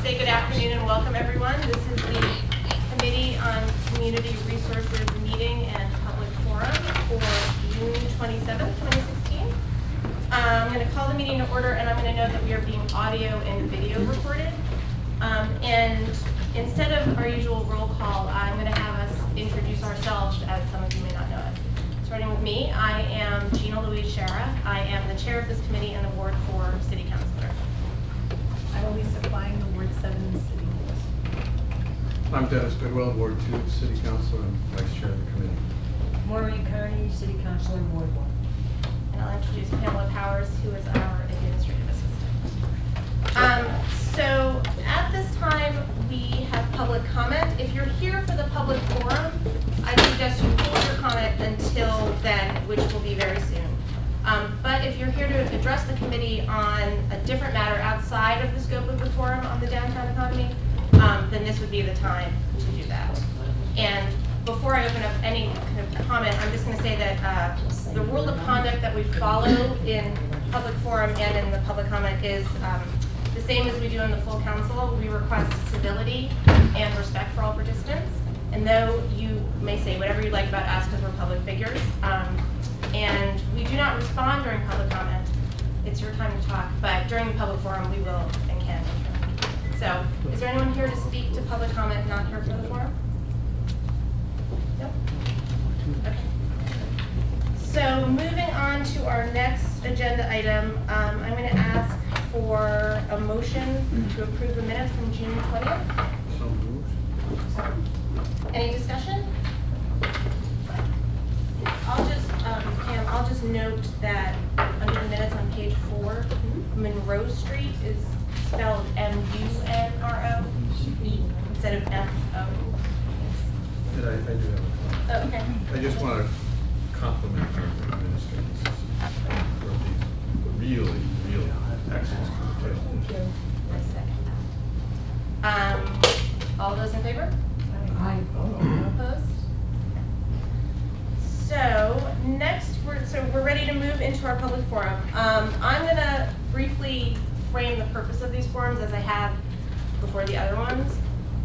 say good afternoon and welcome everyone. This is the Committee on Community Resources meeting and public forum for June 27th, 2016. I'm going to call the meeting to order, and I'm going to note that we are being audio and video recorded. And instead of our usual roll call, I'm going to have us introduce ourselves, as some of you may not know us. Starting with me, I am Gina Louise Shara. I am the chair of this committee and the Ward 4 City Councilor. I'm Elisa Klein, the Ward 7 City Councilor. I'm Dennis Goodwell, Ward 2 City Councilor and Vice Chair of the committee. Maureen Kearney, City Councilor, Ward 1. And I'll introduce Pamela Powers, who is our administrative assistant. So at this time, we have public comment. If you're here for the public forum, I suggest you hold your comment until then, which will be very soon. But if you're here to address the committee on a different matter outside of the scope of the forum on the downtown economy, then this would be the time to do that. And before I open up any kind of comment, I'm just going to say that the rule of conduct that we follow in public forum and in the public comment is the same as we do in the full council. We request civility and respect for all participants. And though you may say whatever you like about us because we're public figures, and we do not respond during public comment, it's your time to talk, but during the public forum we will and can interact. So, is there anyone here to speak to public comment not here for the forum? Nope? Okay. So, moving on to our next agenda item, I'm going to ask for a motion to approve the minutes from June 20th. So moved. Any discussion? I'll just note that under the minutes on page 4, Monroe Street is spelled M-U-N-R-O instead of F-O. I do have a comment. Oh, okay. I just want to compliment our administrators for the really excellent communication. I second. All those in favor? Aye. Opposed? So next, we're ready to move into our public forum. I'm going to briefly frame the purpose of these forums as I have before the other ones.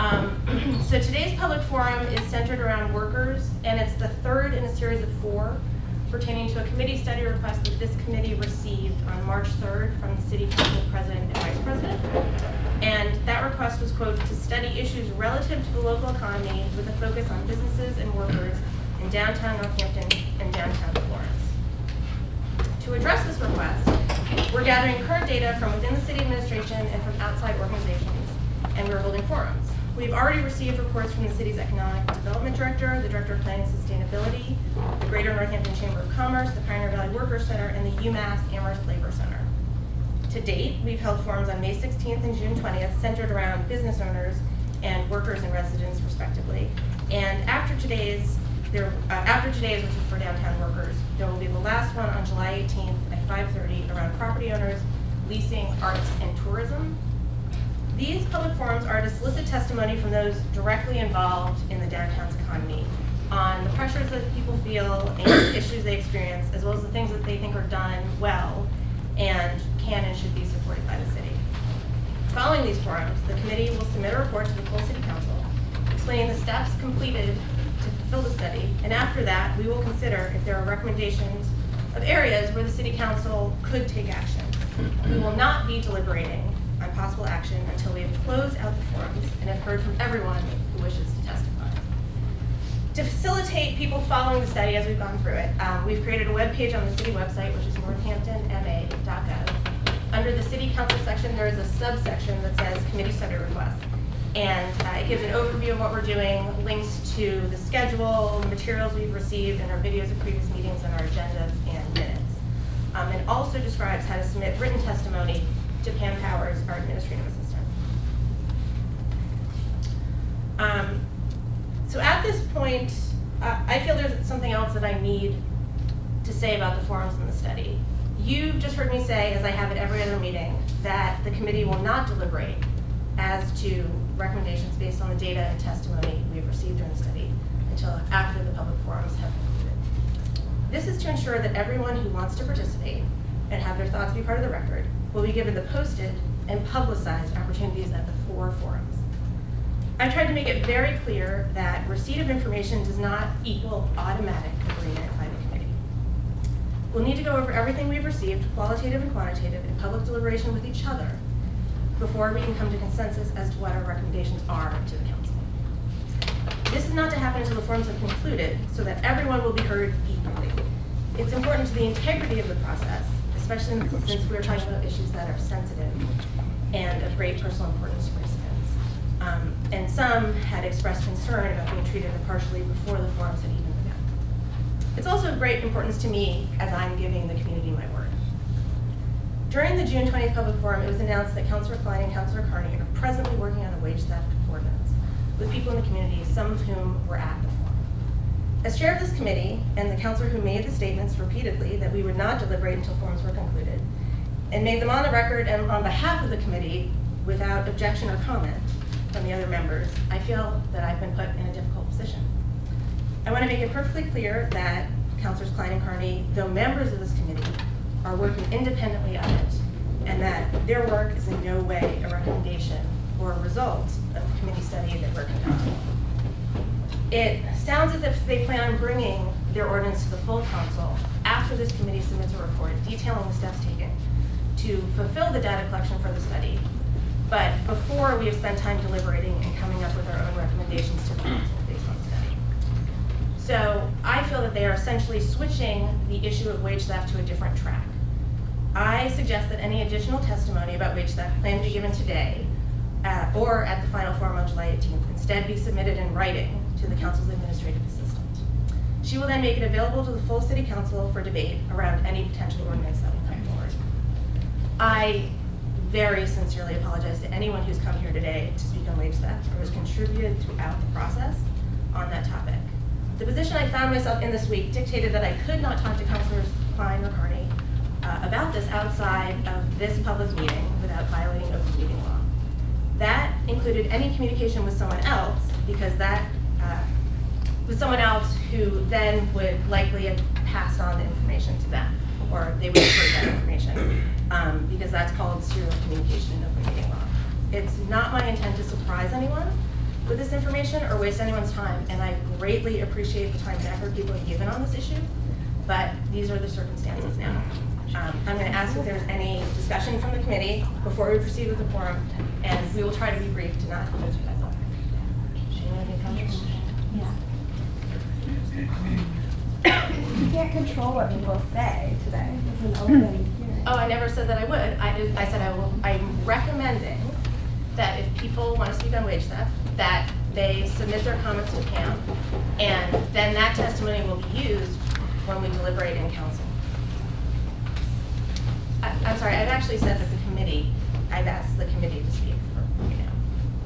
So today's public forum is centered around workers, and it's the third in a series of 4 pertaining to a committee study request that this committee received on March 3rd from the City Council President and Vice President. And that request was, quote, to study issues relative to the local economy with a focus on businesses and workers in downtown Northampton and downtown Florence. To address this request, we're gathering current data from within the city administration and from outside organizations, and we're holding forums. We've already received reports from the city's Economic Development Director, the Director of Planning and Sustainability, the Greater Northampton Chamber of Commerce, the Pioneer Valley Workers Center, and the UMass Amherst Labor Center. To date, we've held forums on May 16th and June 20th centered around business owners and workers and residents, respectively. And after today's, which is for downtown workers, there will be the last one on July 18th at 5:30 around property owners, leasing, arts, and tourism. These public forums are to solicit testimony from those directly involved in the downtown's economy on the pressures that people feel and the issues they experience, as well as the things that they think are done well and can and should be supported by the city. Following these forums, the committee will submit a report to the full city council explaining the steps completed to fulfill the study, and after that, we will consider if there are recommendations of areas where the city council could take action. We will not be deliberating on possible action until we have closed out the forums and have heard from everyone who wishes to testify. To facilitate people following the study as we've gone through it, we've created a web page on the city website, which is northamptonma.gov. Under the city council section, there is a subsection that says committee study requests. And it gives an overview of what we're doing, links to the schedule, materials we've received, and our videos of previous meetings and our agendas and minutes. And also describes how to submit written testimony to Pam Powers, our administrative assistant. So at this point, I feel there's something else that I need to say about the forums and the study. You've just heard me say, as I have at every other meeting, that the committee will not deliberate as to recommendations based on the data and testimony we've received during the study until after the public forums have concluded. This is to ensure that everyone who wants to participate and have their thoughts be part of the record will be given the posted and publicized opportunities at the 4 forums. I've tried to make it very clear that receipt of information does not equal automatic agreement by the committee. We'll need to go over everything we've received, qualitative and quantitative, in public deliberation with each other before we can come to consensus as to what our recommendations are to the council. This is not to happen until the forums have concluded, so that everyone will be heard equally. It's important to the integrity of the process, especially since we're talking about issues that are sensitive and of great personal importance to residents. And some had expressed concern about being treated impartially before the forums had even begun. It's also of great importance to me as I'm giving the community my word. During the June 20th public forum, it was announced that Councilor Klein and Councilor Carney are presently working on a wage theft ordinance with people in the community, some of whom were at the forum. As chair of this committee, and the councilor who made the statements repeatedly that we would not deliberate until forums were concluded, and made them on the record and on behalf of the committee without objection or comment from the other members, I feel that I've been put in a difficult position. I want to make it perfectly clear that Councilors Klein and Carney, though members of this committee, are working independently of it, and that their work is in no way a recommendation or a result of the committee study that we're conducting. It sounds as if they plan on bringing their ordinance to the full council after this committee submits a report detailing the steps taken to fulfill the data collection for the study, but before we have spent time deliberating and coming up with our own recommendations to the council based on the study. So I feel that they are essentially switching the issue of wage theft to a different track. I suggest that any additional testimony about wage theft planned to be given today or at the final forum on July 18th instead be submitted in writing to the council's administrative assistant. She will then make it available to the full city council for debate around any potential ordinance that will come forward. I very sincerely apologize to anyone who's come here today to speak on wage theft or has contributed throughout the process on that topic. The position I found myself in this week dictated that I could not talk to Councilors Klein or Carney about this outside of this public meeting without violating open meeting law. That included any communication with someone else, because that with someone else who then would likely have passed on the information to them, or they would have heard that information, because that's called serial communication in open meeting law. It's not my intent to surprise anyone with this information or waste anyone's time, and I greatly appreciate the time and effort people have given on this issue, but these are the circumstances now. I'm going to ask if there's any discussion from the committee before we proceed with the forum, and we will try to be brief to not hold you guys up. Any comments? Yeah. You can't control what people say today. It's an open hearing. Oh, I never said that I would. I said I'm recommending that if people want to speak on wage theft, that they submit their comments to Hamp, and then that testimony will be used when we deliberate in council. I'm sorry, I've actually said that I've asked the committee to speak for right now.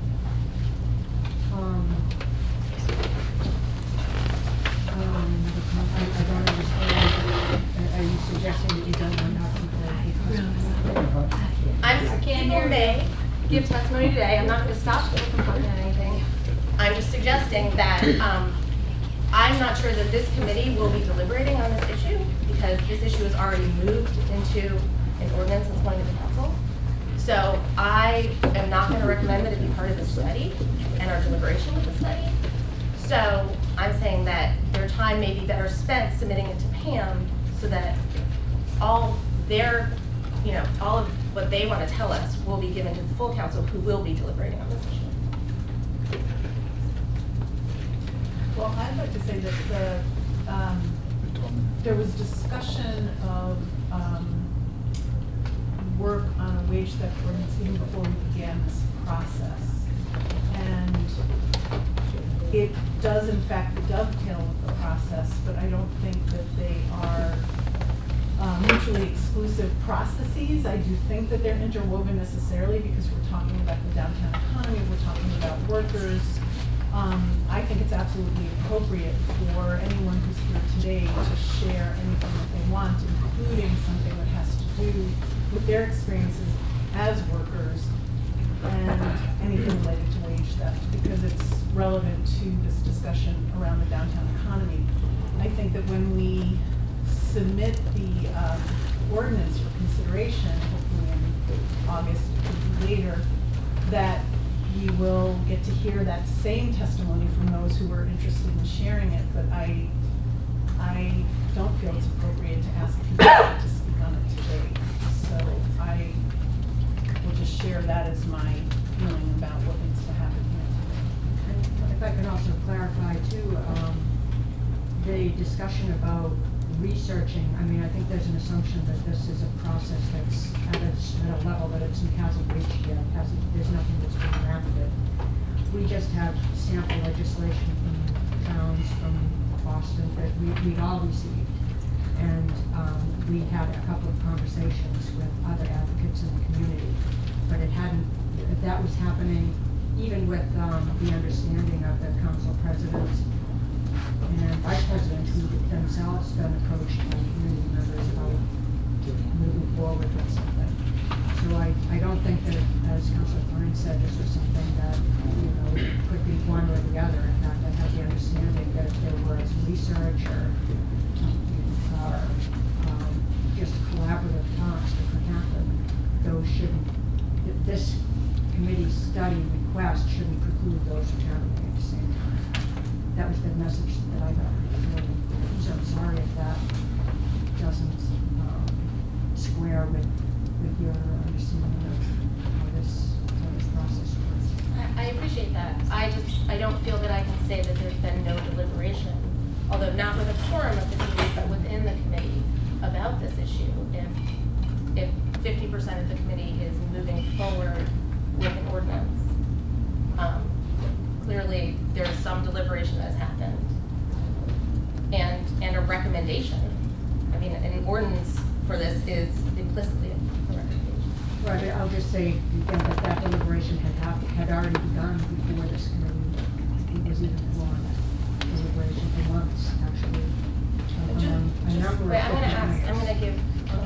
I don't understand. Are you suggesting that you don't want our people? People may give testimony today. I'm not going to stop people from talking on anything. I'm just suggesting that I'm not sure that this committee will be deliberating on this issue, because this issue is already moved into an ordinance that's going to the council. So I am not going to recommend that it be part of the study and our deliberation of the study. So I'm saying that their time may be better spent submitting it to Pam, so that all their, all of what they want to tell us will be given to the full council, who will be deliberating on this issue. Well, I'd like to say that there was discussion of work on a wage theft ordinance even before we began this process. And it does in fact dovetail with the process, but I don't think that they are mutually exclusive processes. I do think that they're interwoven necessarily, because we're talking about the downtown economy, we're talking about workers. I think it's absolutely appropriate for anyone who's here today to share anything that they want, including something that has to do with their experiences as workers and anything related to wage theft, because it's relevant to this discussion around the downtown economy. I think that when we submit the ordinance for consideration, hopefully in August, it could be later, that you will get to hear that same testimony from those who were interested in sharing it, but I don't feel it's appropriate to ask people to speak on it today. So I will just share that as my feeling about what needs to happen here today. And if I can also clarify too, the discussion about researching, I mean, I think there's an assumption that this is a process that's at a level that it hasn't reached yet, there's nothing that's been drafted. We just have sample legislation from towns from Boston that we'd all received. And we had a couple of conversations with other advocates in the community, but it hadn't, that was happening even with the understanding of the council president and vice president who themselves been approached by community members about moving forward with something. So I don't think that, as Councilor Thorne said, this was something that, you know, could be one or the other. In fact, I have the understanding that if there was research or just collaborative talks that could happen, those shouldn't, this committee study request shouldn't preclude those from happening at the same time. That was the message that I got. So I'm sorry if that doesn't square with your understanding of how this process works. I appreciate that. I don't feel that I can say that there's been no deliberation, although not with a quorum of the committee, but within the committee about this issue. If 50% of the committee is moving forward with an ordinance, clearly there's some deliberation that has happened, and a recommendation. I mean, an ordinance for this is implicitly a recommendation. Right, but I'll just say again that deliberation had already begun before this committee was even formed. Deliberation for months, actually. A number of Wait, I'm going to give.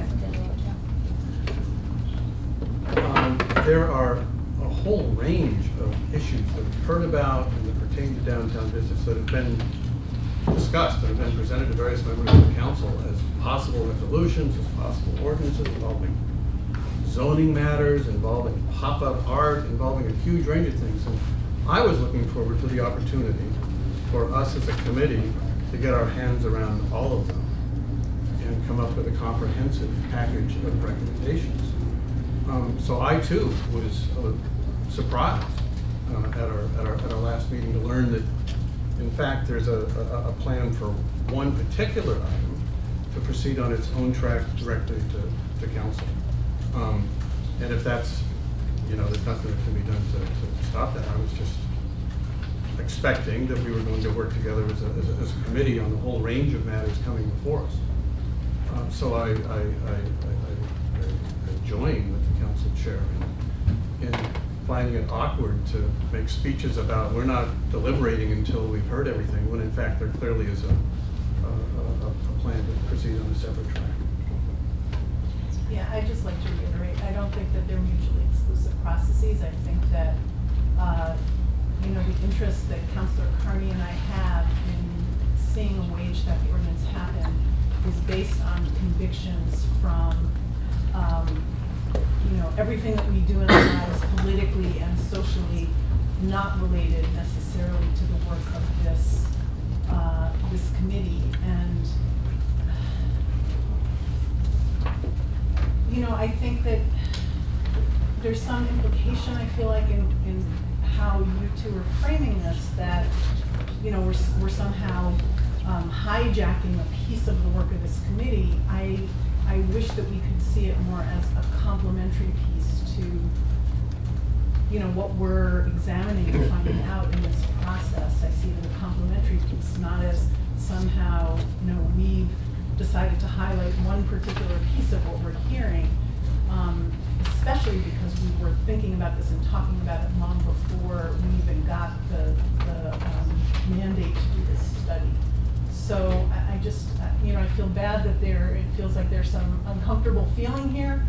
There are a whole range of issues that we've heard about and that pertain to downtown business that have been discussed, that have been presented to various members of the council as possible resolutions, as possible ordinances involving zoning matters, involving pop-up art, involving a huge range of things. And I was looking forward to the opportunity for us as a committee to get our hands around all of them and come up with a comprehensive package of recommendations. So I too was surprised at our last meeting to learn that, in fact, there's a plan for one particular item to proceed on its own track directly to council. And if that's, you know, there's nothing that can be done to stop that. I was just expecting that we were going to work together as a committee on the whole range of matters coming before us. So I join with the council chair in finding it awkward to make speeches about we're not deliberating until we've heard everything, when in fact there clearly is a plan to proceed on a separate track. Yeah, I'd just like to reiterate, I don't think that they're mutually exclusive processes. I think that, you know, the interest that Councilor Carney and I have in seeing a wage theft ordinance happen is based on convictions from, you know, everything that we do in our lives politically and socially, not related necessarily to the work of this committee. And you know, I think that there's some implication, I feel like, in how you two are framing this, that, you know, we're somehow hijacking a piece of the work of this committee. I wish that we could see it more as a complementary piece to, you know, what we're examining and finding out in this process. I see it as a complementary piece, not as somehow, you know, we've decided to highlight one particular piece of what we're hearing, especially because we were thinking about this and talking about it long before we even got the mandate to do this study. So I just, you know, I feel bad that it feels like there's some uncomfortable feeling here.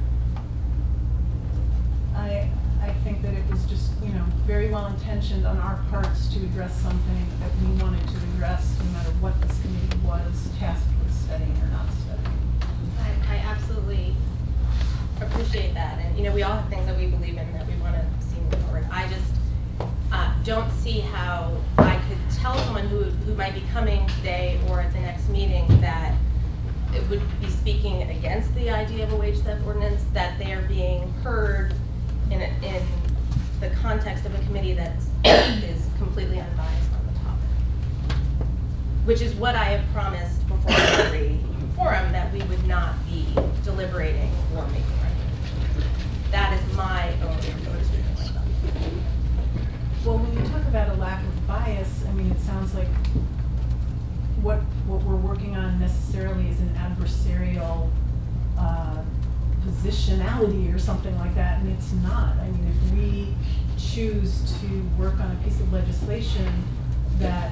I think that it was just, you know, very well intentioned on our parts to address something that we wanted to address, no matter what this committee was tasked with studying or not studying. I absolutely appreciate that, and you know, we all have things that we believe in that we want to see move forward. I just don't see how I could tell someone who might be coming today or at the next meeting that it would be speaking against the idea of a wage theft ordinance, that they are being heard in the context of a committee that is completely unbiased on the topic. Which is what I have promised before every forum, that we would not be deliberating or making recommendations. That is my own approach to myself. Well, when you talk about a lack of bias, I mean, it sounds like what we're working on necessarily is an adversarial positionality or something like that, and it's not. I mean, if we choose to work on a piece of legislation that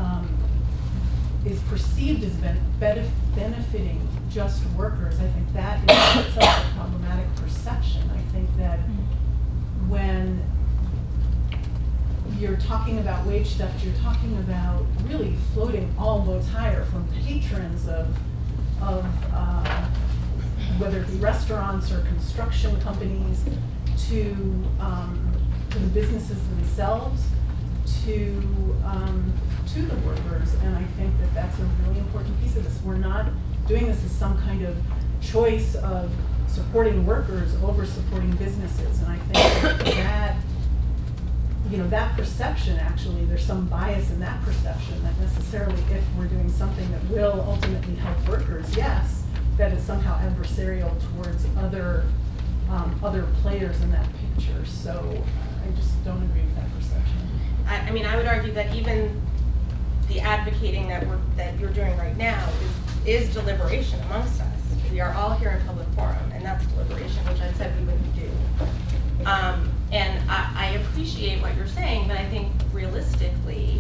is perceived as benefiting just workers, I think that is itself a problematic perception. I think that when you're talking about wage theft, you're talking about really floating all boats higher, from patrons of whether it be restaurants or construction companies, to the businesses themselves, to the workers. And I think that that's a really important piece of this. We're not doing this as some kind of choice of supporting workers over supporting businesses. And I think that you know, that perception, actually, there's some bias in that perception, that necessarily if we're doing something that will ultimately help workers, yes, that is somehow adversarial towards other players in that picture. So I just don't agree with that perception. I mean, I would argue that even the advocating that you're doing right now is deliberation amongst us. We are all here in public forum, and that's deliberation, which I said we wouldn't do. And I appreciate what you're saying, but I think realistically,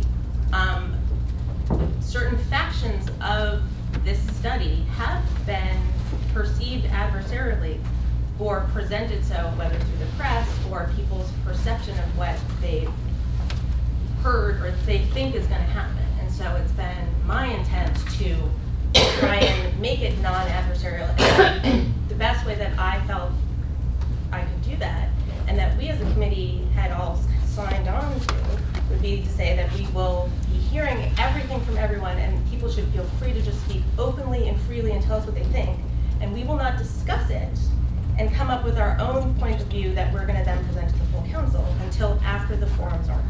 certain factions of this study have been perceived adversarially or presented so, whether through the press or people's perception of what they've heard or they think is going to happen. And so it's been my intent to try and make it non-adversarial. And the best way that I felt I could do that, and that we as a committee had all signed on to, would be to say that we will be hearing everything from everyone, and people should feel free to just speak openly and freely and tell us what they think. And we will not discuss it and come up with our own point of view that we're going to then present to the full council until after the forums are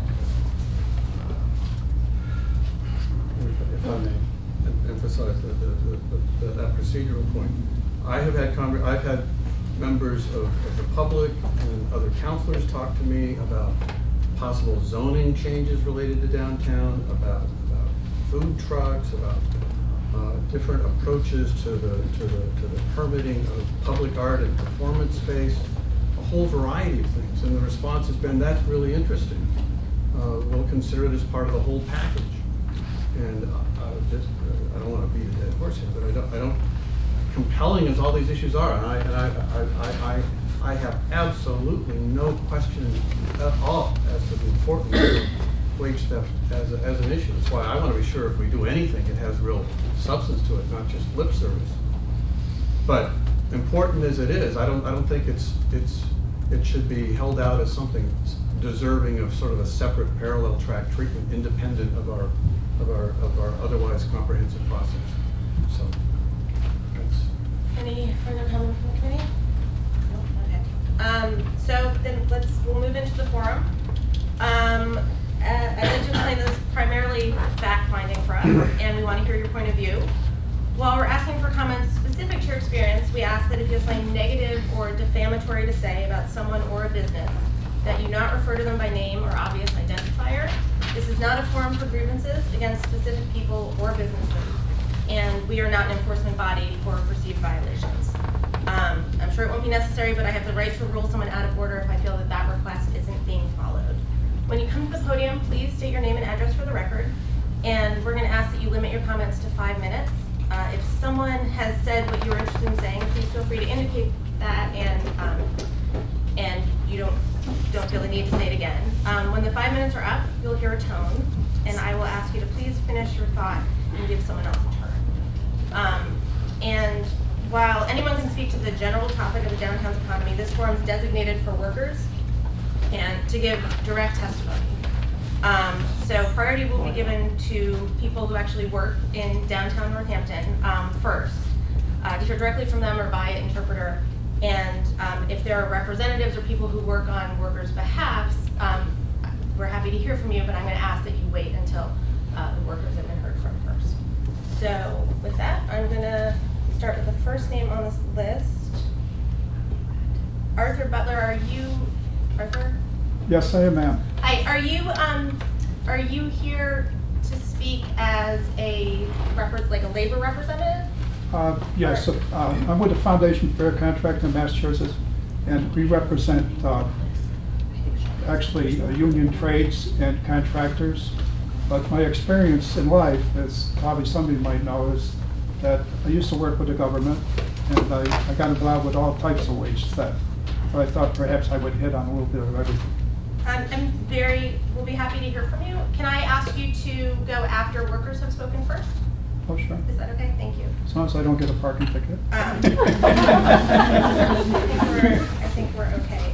complete. If I may emphasize that procedural point, I've had members of the public and other counselors talk to me about possible zoning changes related to downtown, about food trucks, about different approaches to the permitting of public art and performance space, a whole variety of things. And the response has been, that's really interesting. We'll consider it as part of the whole package. And I don't want to beat a dead horse here, but I don't. Compelling as all these issues are, and I have absolutely no question at all as to the importance of wage theft as an issue. That's why I want to be sure if we do anything, it has real substance to it, not just lip service. But important as it is, I don't think it should be held out as something deserving of sort of a separate parallel track treatment, independent of our otherwise comprehensive process. So. Any further comment from the committee? No? Okay. So then we'll move into the forum. I like to explain this primarily fact-finding for us, and we want to hear your point of view. While we're asking for comments specific to your experience, we ask that if you have something negative or defamatory to say about someone or a business, that you not refer to them by name or obvious identifier. This is not a forum for grievances against specific people or businesses, and we are not an enforcement body for perceived violations. I'm sure it won't be necessary, but I have the right to rule someone out of order if I feel that that request isn't being followed. When you come to the podium, please state your name and address for the record, and we're going to ask that you limit your comments to 5 minutes. If someone has said what you were interested in saying, please feel free to indicate that, and you don't feel the need to say it again. When the 5 minutes are up, you'll hear a tone, and I will ask you to please finish your thought and give someone else a turn. And while anyone can speak to the general topic of the downtown's economy, this forum is designated for workers and to give direct testimony. So priority will be given to people who actually work in downtown Northampton first, to hear directly from them or via interpreter. And if there are representatives or people who work on workers' behalfs, we're happy to hear from you, but I'm going to ask that you wait until the workers have been heard from first. So with that, I'm going to start with the first name on this list. Arthur Butler, are you, Arthur? Yes, I am, ma'am. Hi, are you here to speak as a labor representative? Yes, I'm with the Foundation for Fair Contract in Massachusetts, and we represent actually union trades and contractors. But my experience in life, as probably somebody might know, is that I used to work with the government, and I got involved with all types of wage theft. So I thought perhaps I would hit on a little bit of everything. We'll be happy to hear from you. Can I ask you to go after workers have spoken first? Oh, sure. Is that okay? Thank you. As long as I don't get a parking ticket. I think we're okay.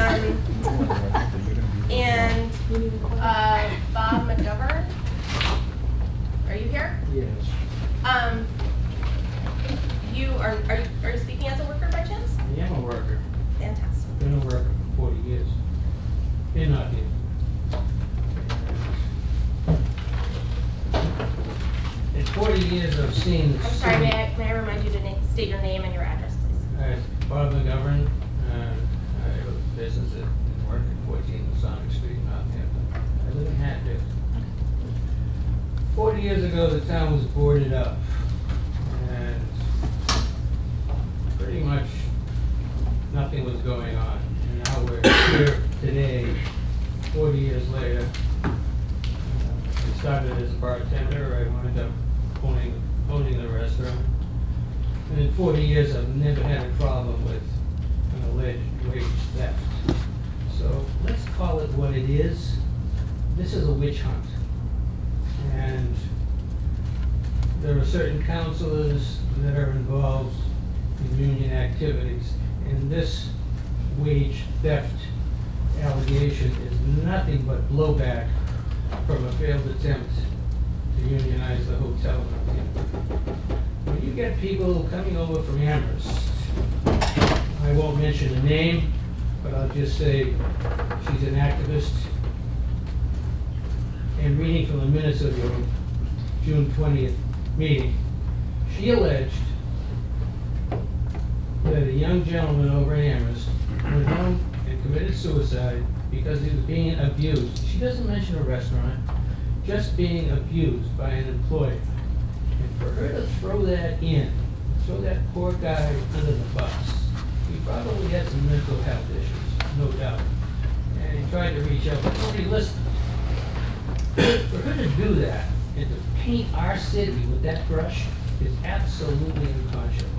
And Bob McGovern, are you here? Yes. You are you speaking as a worker by chance? I am a worker. Fantastic. Been a worker for 40 years. In Nottingham. In 40 years I've seen. I'm sorry, may I remind you to state your name and your address, please? Bob McGovern. I have a business and work at 14 Masonic Street, Northampton. I live in Hatfield. 40 years ago, the town was boarded up, and pretty much nothing was going on. And now we're here today, 40 years later. I started as a bartender. I wound up owning the restaurant. And in 40 years, I've never had a problem with an alleged wage theft. So let's call it what it is. This is a witch hunt. And there are certain councilors that are involved in union activities. And this wage theft allegation is nothing but blowback from a failed attempt to unionize the hotel. When you get people coming over from Amherst, I won't mention a name, but I'll just say she's an activist. And reading from the minutes of your June 20th meeting, she alleged that a young gentleman over in Amherst went home and committed suicide because he was being abused. She doesn't mention a restaurant, just being abused by an employer. And for her to throw that throw that poor guy under the bus, he probably had some mental health issues, no doubt. And he tried to reach out, but nobody listened. For her to do that and to paint our city with that brush is absolutely unconscionable.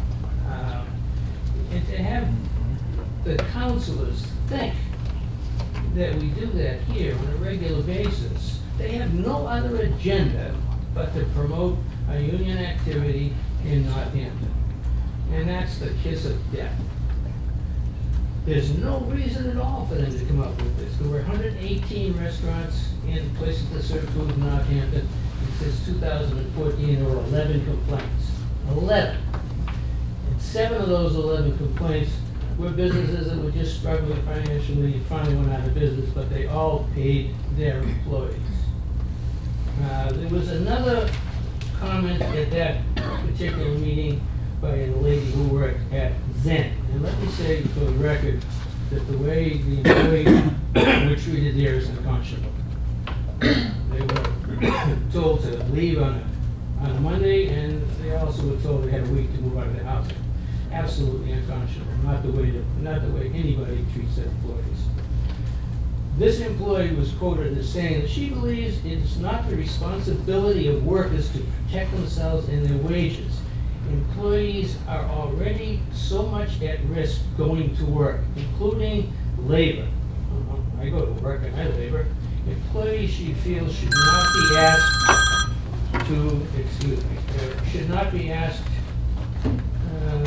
And to have the councilors think that we do that here on a regular basis, they have no other agenda but to promote a union activity in Northampton. And that's the kiss of death. There's no reason at all for them to come up with this. There were 118 restaurants and places that serve food in Northampton. And since 2014, there were 11 complaints. 11. And 7 of those 11 complaints were businesses that were just struggling financially and finally went out of business, but they all paid their employees. There was another comment at that particular meeting by a lady who worked at Zen. And let me say for the record that the way the employees were treated there is unconscionable. They were told to leave on a Monday, and they also were told they had a week to move out of their housing. Absolutely unconscionable, not the way anybody treats their employees. This employee was quoted as saying that she believes it's not the responsibility of workers to protect themselves and their wages. Employees are already so much at risk going to work, including labor. I go to work and I labor. Employees, she feels, should not be asked to, should not be asked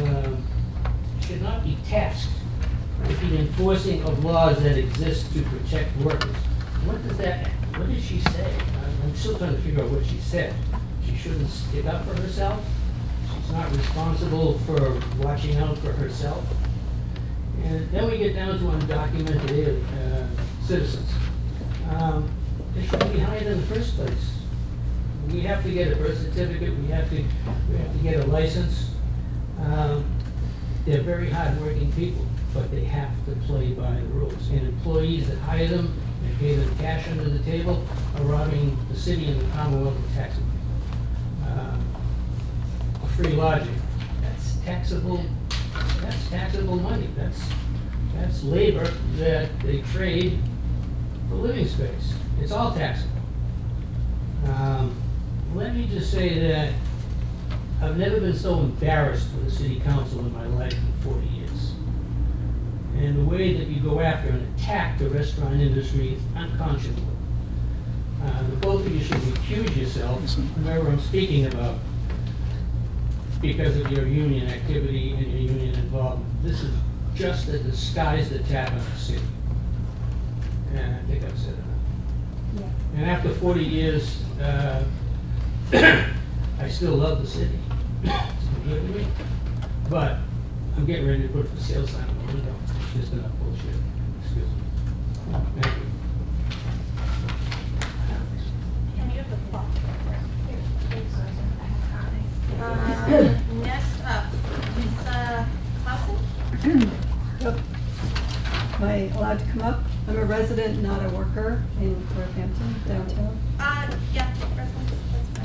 should not be tasked with the enforcing of laws that exist to protect workers. What did she say? I'm still trying to figure out what she said. She shouldn't stick up for herself. She's not responsible for watching out for herself. And then we get down to undocumented citizens. They shouldn't be hired in the first place. We have to get a birth certificate. We have to get a license. They're very hardworking people, but they have to play by the rules. And employees that hire them and pay them cash under the table are robbing the city and the Commonwealth of taxable. Free lodging, that's taxable. That's taxable money. That's labor that they trade for living space. It's all taxable. Let me just say that I've never been so embarrassed with a city council in my life in 40 years. And the way that you go after and attack the restaurant industry is unconscionable. The both of you should recuse yourselves, whoever I'm speaking about, because of your union activity and your union involvement. This is just a disguised attack on the city. And I think I've said enough. Yeah. And after 40 years, I still love the city. It's been good to me. But I'm getting ready to put the sale sign on the window. It's just enough bullshit. Excuse me. Thank you. Can you have the clock? Next up, Lisa Clausen. Yep. Am I allowed to come up? I'm a resident, not a worker in Northampton, downtown. Yeah, residents,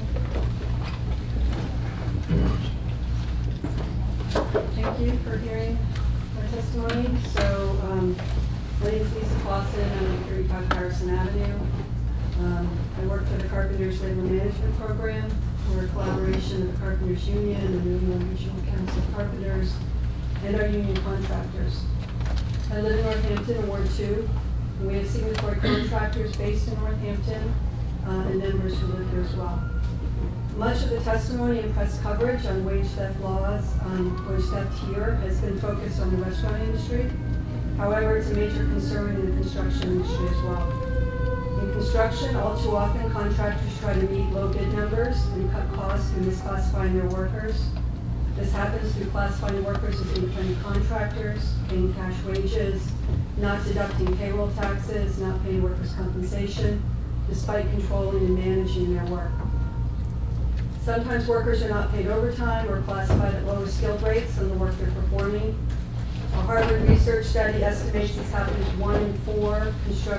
that's fine. Thank you for hearing my testimony. So, my name is Lisa Clausen. I'm at 35 Harrison Avenue. I work for the Carpenters Labor Management Program. We're a collaboration of the Carpenters Union and the New England Regional Council of Carpenters and our union contractors. I live in Northampton in Ward 2. And we have signatory contractors based in Northampton and members who live here as well. Much of the testimony and press coverage on wage theft laws, wage theft here, has been focused on the restaurant industry. However, it's a major concern in the construction industry as well. In construction, all too often, contractors try to meet low bid numbers and cut costs through misclassifying their workers. This happens through classifying workers as independent contractors, paying cash wages, not deducting payroll taxes, not paying workers' compensation, despite controlling and managing their work. Sometimes workers are not paid overtime or classified at lower skilled rates than the work they're performing. A Harvard research study estimates this happens 1 in 4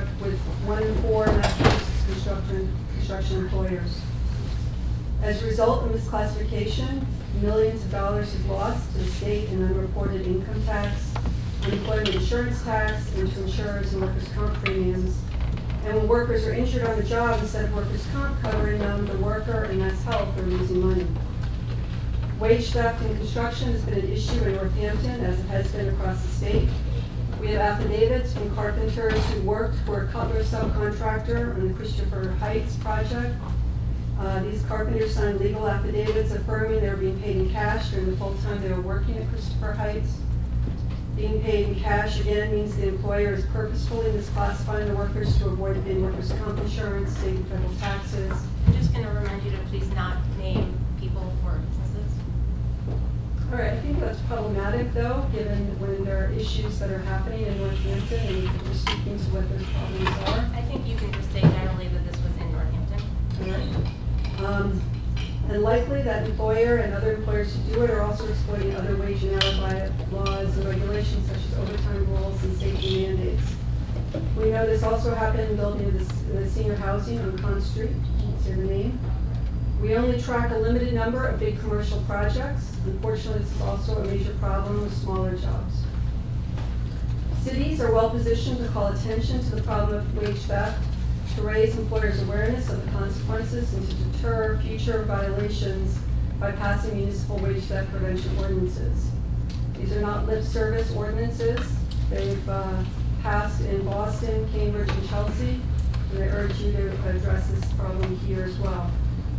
Massachusetts construction employers. As a result of misclassification, millions of dollars is lost to the state in unreported income tax, unemployment insurance tax, and to insurers and workers' comp premiums. And when workers are injured on the job, instead of workers' comp covering them, the worker and that's health are losing money. Wage theft in construction has been an issue in Northampton, as it has been across the state. We have affidavits from carpenters who worked for a Cutler subcontractor on the Christopher Heights project. These carpenters signed legal affidavits affirming they were being paid in cash during the full time they were working at Christopher Heights. Being paid in cash, again, means the employer is purposefully misclassifying the workers to avoid paying workers' comp insurance, state and federal taxes. I'm just going to remind you to please not name people or businesses. All right, I think that's problematic, though, given when there are issues that are happening in Northampton and we're speaking to what those problems are. I think you can just say generally that this was in Northampton. All right. And likely that employer and other employers who do it are also exploiting other wage and hour laws and regulations such as overtime rules and safety mandates. We know this also happened in building the senior housing on Con Street. Let's say the name. We only track a limited number of big commercial projects. Unfortunately, this is also a major problem with smaller jobs. Cities are well positioned to call attention to the problem of wage theft, to raise employers' awareness of the consequences, and to deter future violations by passing municipal wage theft prevention ordinances. These are not lip service ordinances. They've passed in Boston, Cambridge, and Chelsea, and I urge you to address this problem here as well.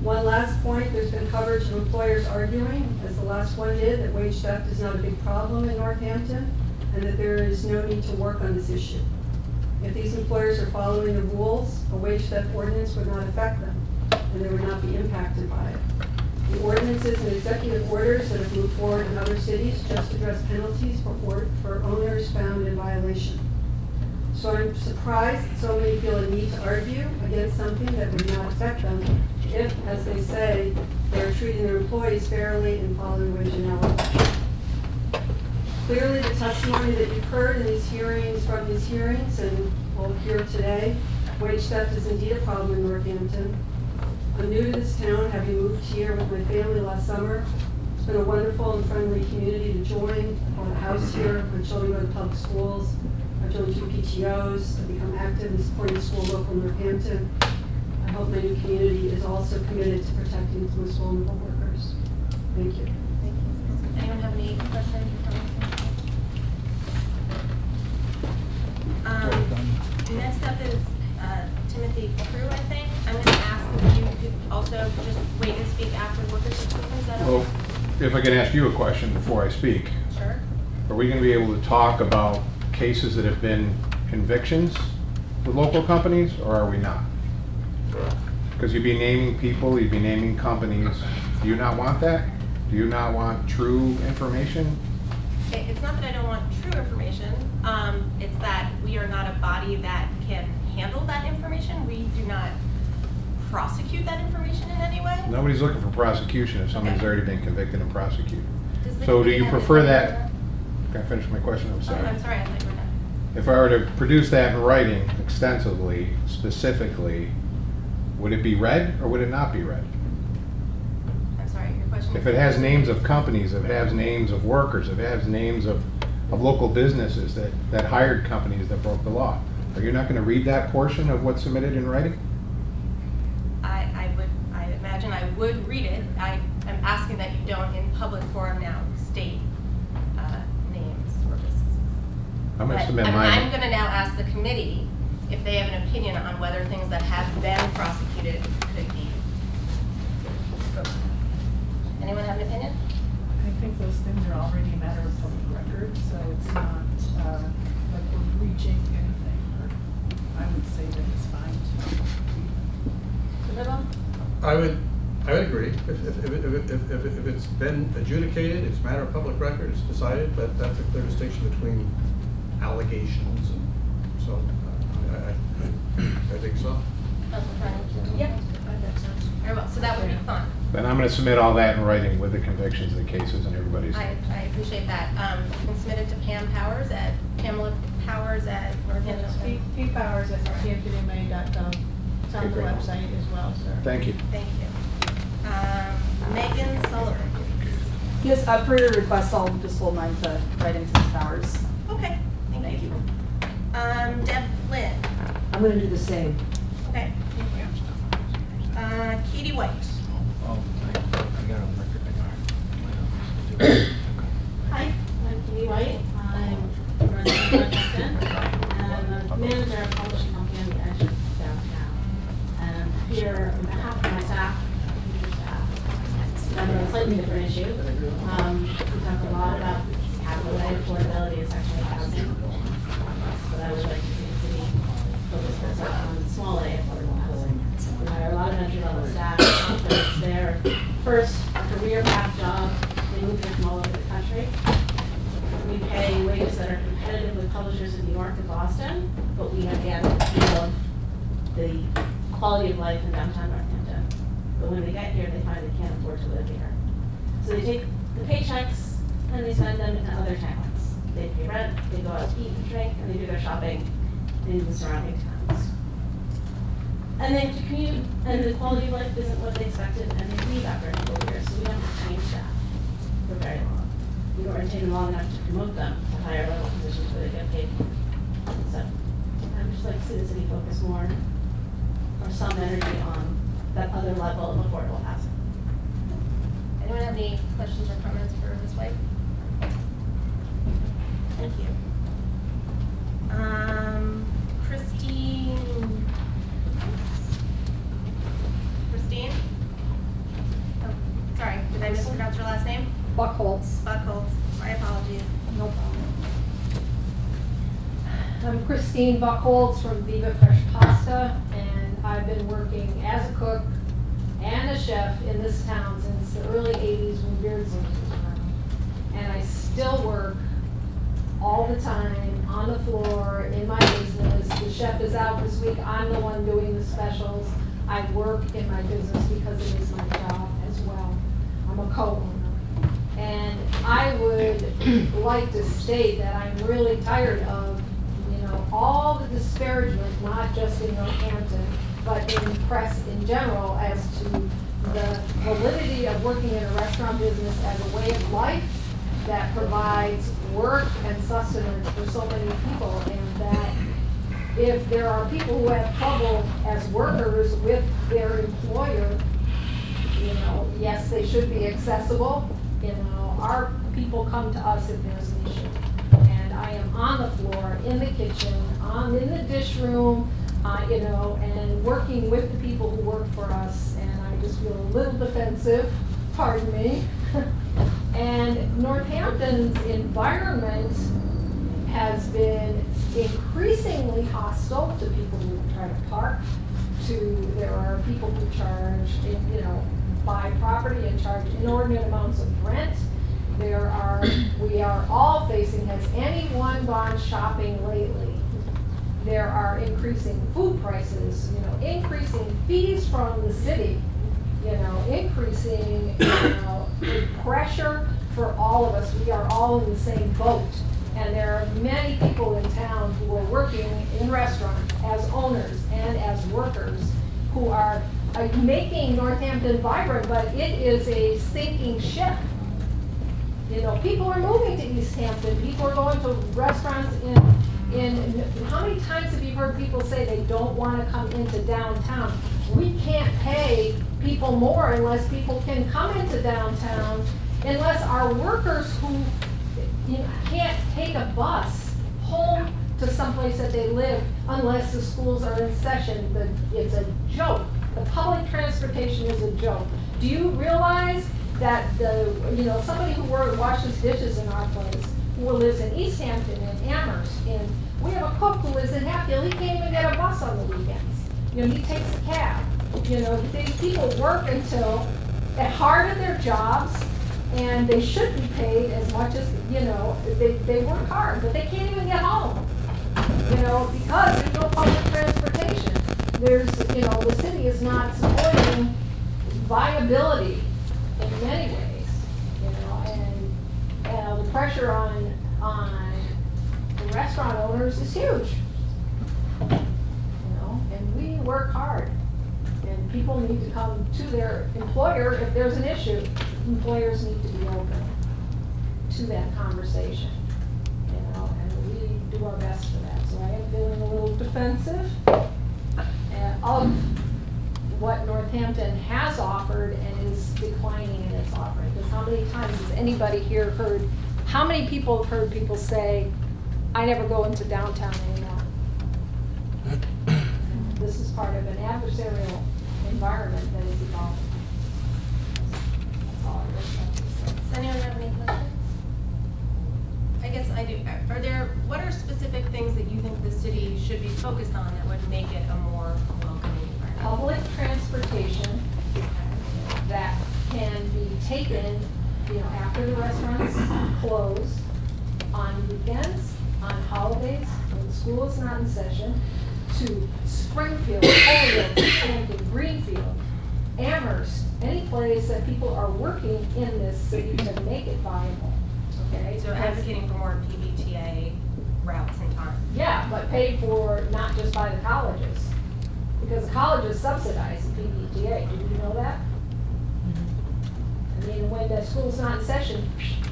One last point, there's been coverage of employers arguing, as the last one did, that wage theft is not a big problem in Northampton, and that there is no need to work on this issue. If these employers are following the rules, a wage theft ordinance would not affect them, and they would not be impacted by it. The ordinances and executive orders that have moved forward in other cities just address penalties for owners found in violation. So I'm surprised that so many feel a need to argue against something that would not affect them if, as they say, they're treating their employees fairly and following wage and hour law. Clearly, the testimony that you've heard in these hearings, from these hearings, and we'll hear today, wage theft is indeed a problem in Northampton. I'm new to this town, having moved here with my family last summer. It's been a wonderful and friendly community to join. I bought a house here, my children go to public schools. I've joined 2 PTOs, I've become active in supporting school local Northampton. I hope my new community is also committed to protecting its most vulnerable workers. Thank you. Thank you. Anyone have any questions or comments? Next up is Timothy Crew, I think. I'm going to ask if you could also just wait and speak after workers' assistance. Is that Well, okay? if I can ask you a question before I speak, Sure. are we going to be able to talk about cases that have been convictions with local companies, or are we not? Because you'd be naming people, you'd be naming companies. Do you not want that? Do you not want true information? It's not that I don't want true information. It's that we are not a body that can handle that information. We do not prosecute that information in any way. Nobody's looking for prosecution if somebody's Okay. already been convicted and prosecuted. Does the So do committee you have prefer any- that? Can I finish my question? I'm Oh, sorry. I'm sorry, I thought you were done. If I were to produce that in writing extensively, specifically, would it be read or would it not be read? I'm sorry, your question. If it has names of companies, if it has names of workers, if it has names of local businesses that hired companies that broke the law, are you not going to read that portion of what's submitted in writing? I imagine I would read it. I am asking that you don't in public forum now state names or businesses. I'm going to But submit I'm mine. going to now ask the committee if they have an opinion on whether things that have been prosecuted could be spoken. Anyone have an opinion? I think those things are already a matter of public record, so it's not like we're breaching anything. I would say that it's fine to. I would agree. If it's been adjudicated, it's a matter of public record, it's decided, but that's a clear distinction between allegations, and so I think so. Yep. Very well, so that would be fun. Then I'm going to submit all that in writing with the convictions and the cases and everybody's. I appreciate that. You can submit it to Pamela Powers at Northampton. P Powers at NCTV.gov. It's on the great. website as well, sir. Thank you. Thank you. Megan Sullivan. Yes, per your request, I'll just hold mine to right into the hours. Okay, thank you. Deb Flynn. I'm gonna do the same. Okay, thank you. Katie White. Hi, I'm Katie White. I'm resident of Northampton, and I'm a manager of a publishing company on the edge of downtown. And I'm here on behalf of my staff, future staff. On a slightly different issue. We talk a lot about capital A, affordability, and sexual housing. But I would like to see the city focus more on small A, affordable housing. We hire a lot of entry-level staff, so it's their first career path job. They move here from all over the country. We pay wages that are competitive with publishers in New York and Boston, but we have the advantage of the quality of life in downtown Northampton. But when they get here, they find they can't afford to live here. So they take the paychecks and they spend them in other towns. They pay rent, they go out to eat and drink, and they do their shopping in the surrounding towns. And they have to commute, and the quality of life isn't what they expected, and they leave after a couple of years, so we don't retain staff for very long. We don't retain them long enough to promote them to higher level positions where they get paid more. So I would just like to see the city focus more, or some energy on that other level of affordable housing. Anyone have any questions or comments for Ms. White? Thank you. Christine? I'm Christine Buchholz from Viva Fresh Pasta, and I've been working as a cook and a chef in this town since the early 80s when Beards's was around. And I still work all the time, on the floor, in my business. The chef is out this week, I'm the one doing the specials. I work in my business because it is my job as well. I'm a co-owner. And I would like to state that I'm really tired of, all the disparagement, not just in Northampton, but in press in general, as to the validity of working in a restaurant business as a way of life that provides work and sustenance for so many people, and that if there are people who have trouble as workers with their employer, yes, they should be accessible. Our people come to us if there's an issue. And I am on the floor, in the kitchen, in the dish room, and working with the people who work for us, and I just feel a little defensive, pardon me. And Northampton's environment has been increasingly hostile to people who try to park, there are people who charge, buy property and charge inordinate amounts of rent. We are all facing, has anyone gone shopping lately? There are increasing food prices, increasing fees from the city, increasing, pressure for all of us. We are all in the same boat. And there are many people in town who are working in restaurants as owners and as workers who are making Northampton vibrant, but it is a sinking ship. People are moving to East Hampton. People are going to restaurants how many times have you heard people say they don't want to come into downtown? We can't pay people more unless people can come into downtown, unless our workers who can't take a bus home to someplace that they live unless the schools are in session. It's a joke. The public transportation is a joke. Do you realize that somebody who washes dishes in our place, who lives in East Hampton and Amherst, and we have a cook who lives in Hatfield, he can't even get a bus on the weekends. He takes a cab. These people work until they're hard at their jobs, and they should be paid as much as, they work hard, but they can't even get home, because there's no public transportation. The city is not supporting viability in many ways, and the pressure on the restaurant owners is huge, and we work hard, and people need to come to their employer if there's an issue. Employers need to be open to that conversation, and we do our best for that. So I am feeling a little defensive of what Northampton has offered and is declining in its offering. Because how many times has anybody here heard, how many people have heard people say, I never go into downtown anymore? This is part of an adversarial environment that is evolving. That's all I really have to say. Does anyone have any questions? I guess I do. What are specific things that you think the city should be focused on that would make it a more welcoming environment? Public transportation that can be taken, after the restaurants close, on weekends, on holidays, when the school is not in session, to Springfield, Holyoke, Hampton, Greenfield, Amherst, any place that people are working in this city to make it viable. Okay, So advocating for more PBTA routes in time. Yeah, but paid for not just by the colleges, because the colleges subsidize the PBTA. Did you know that? I mean, when the school's not in session,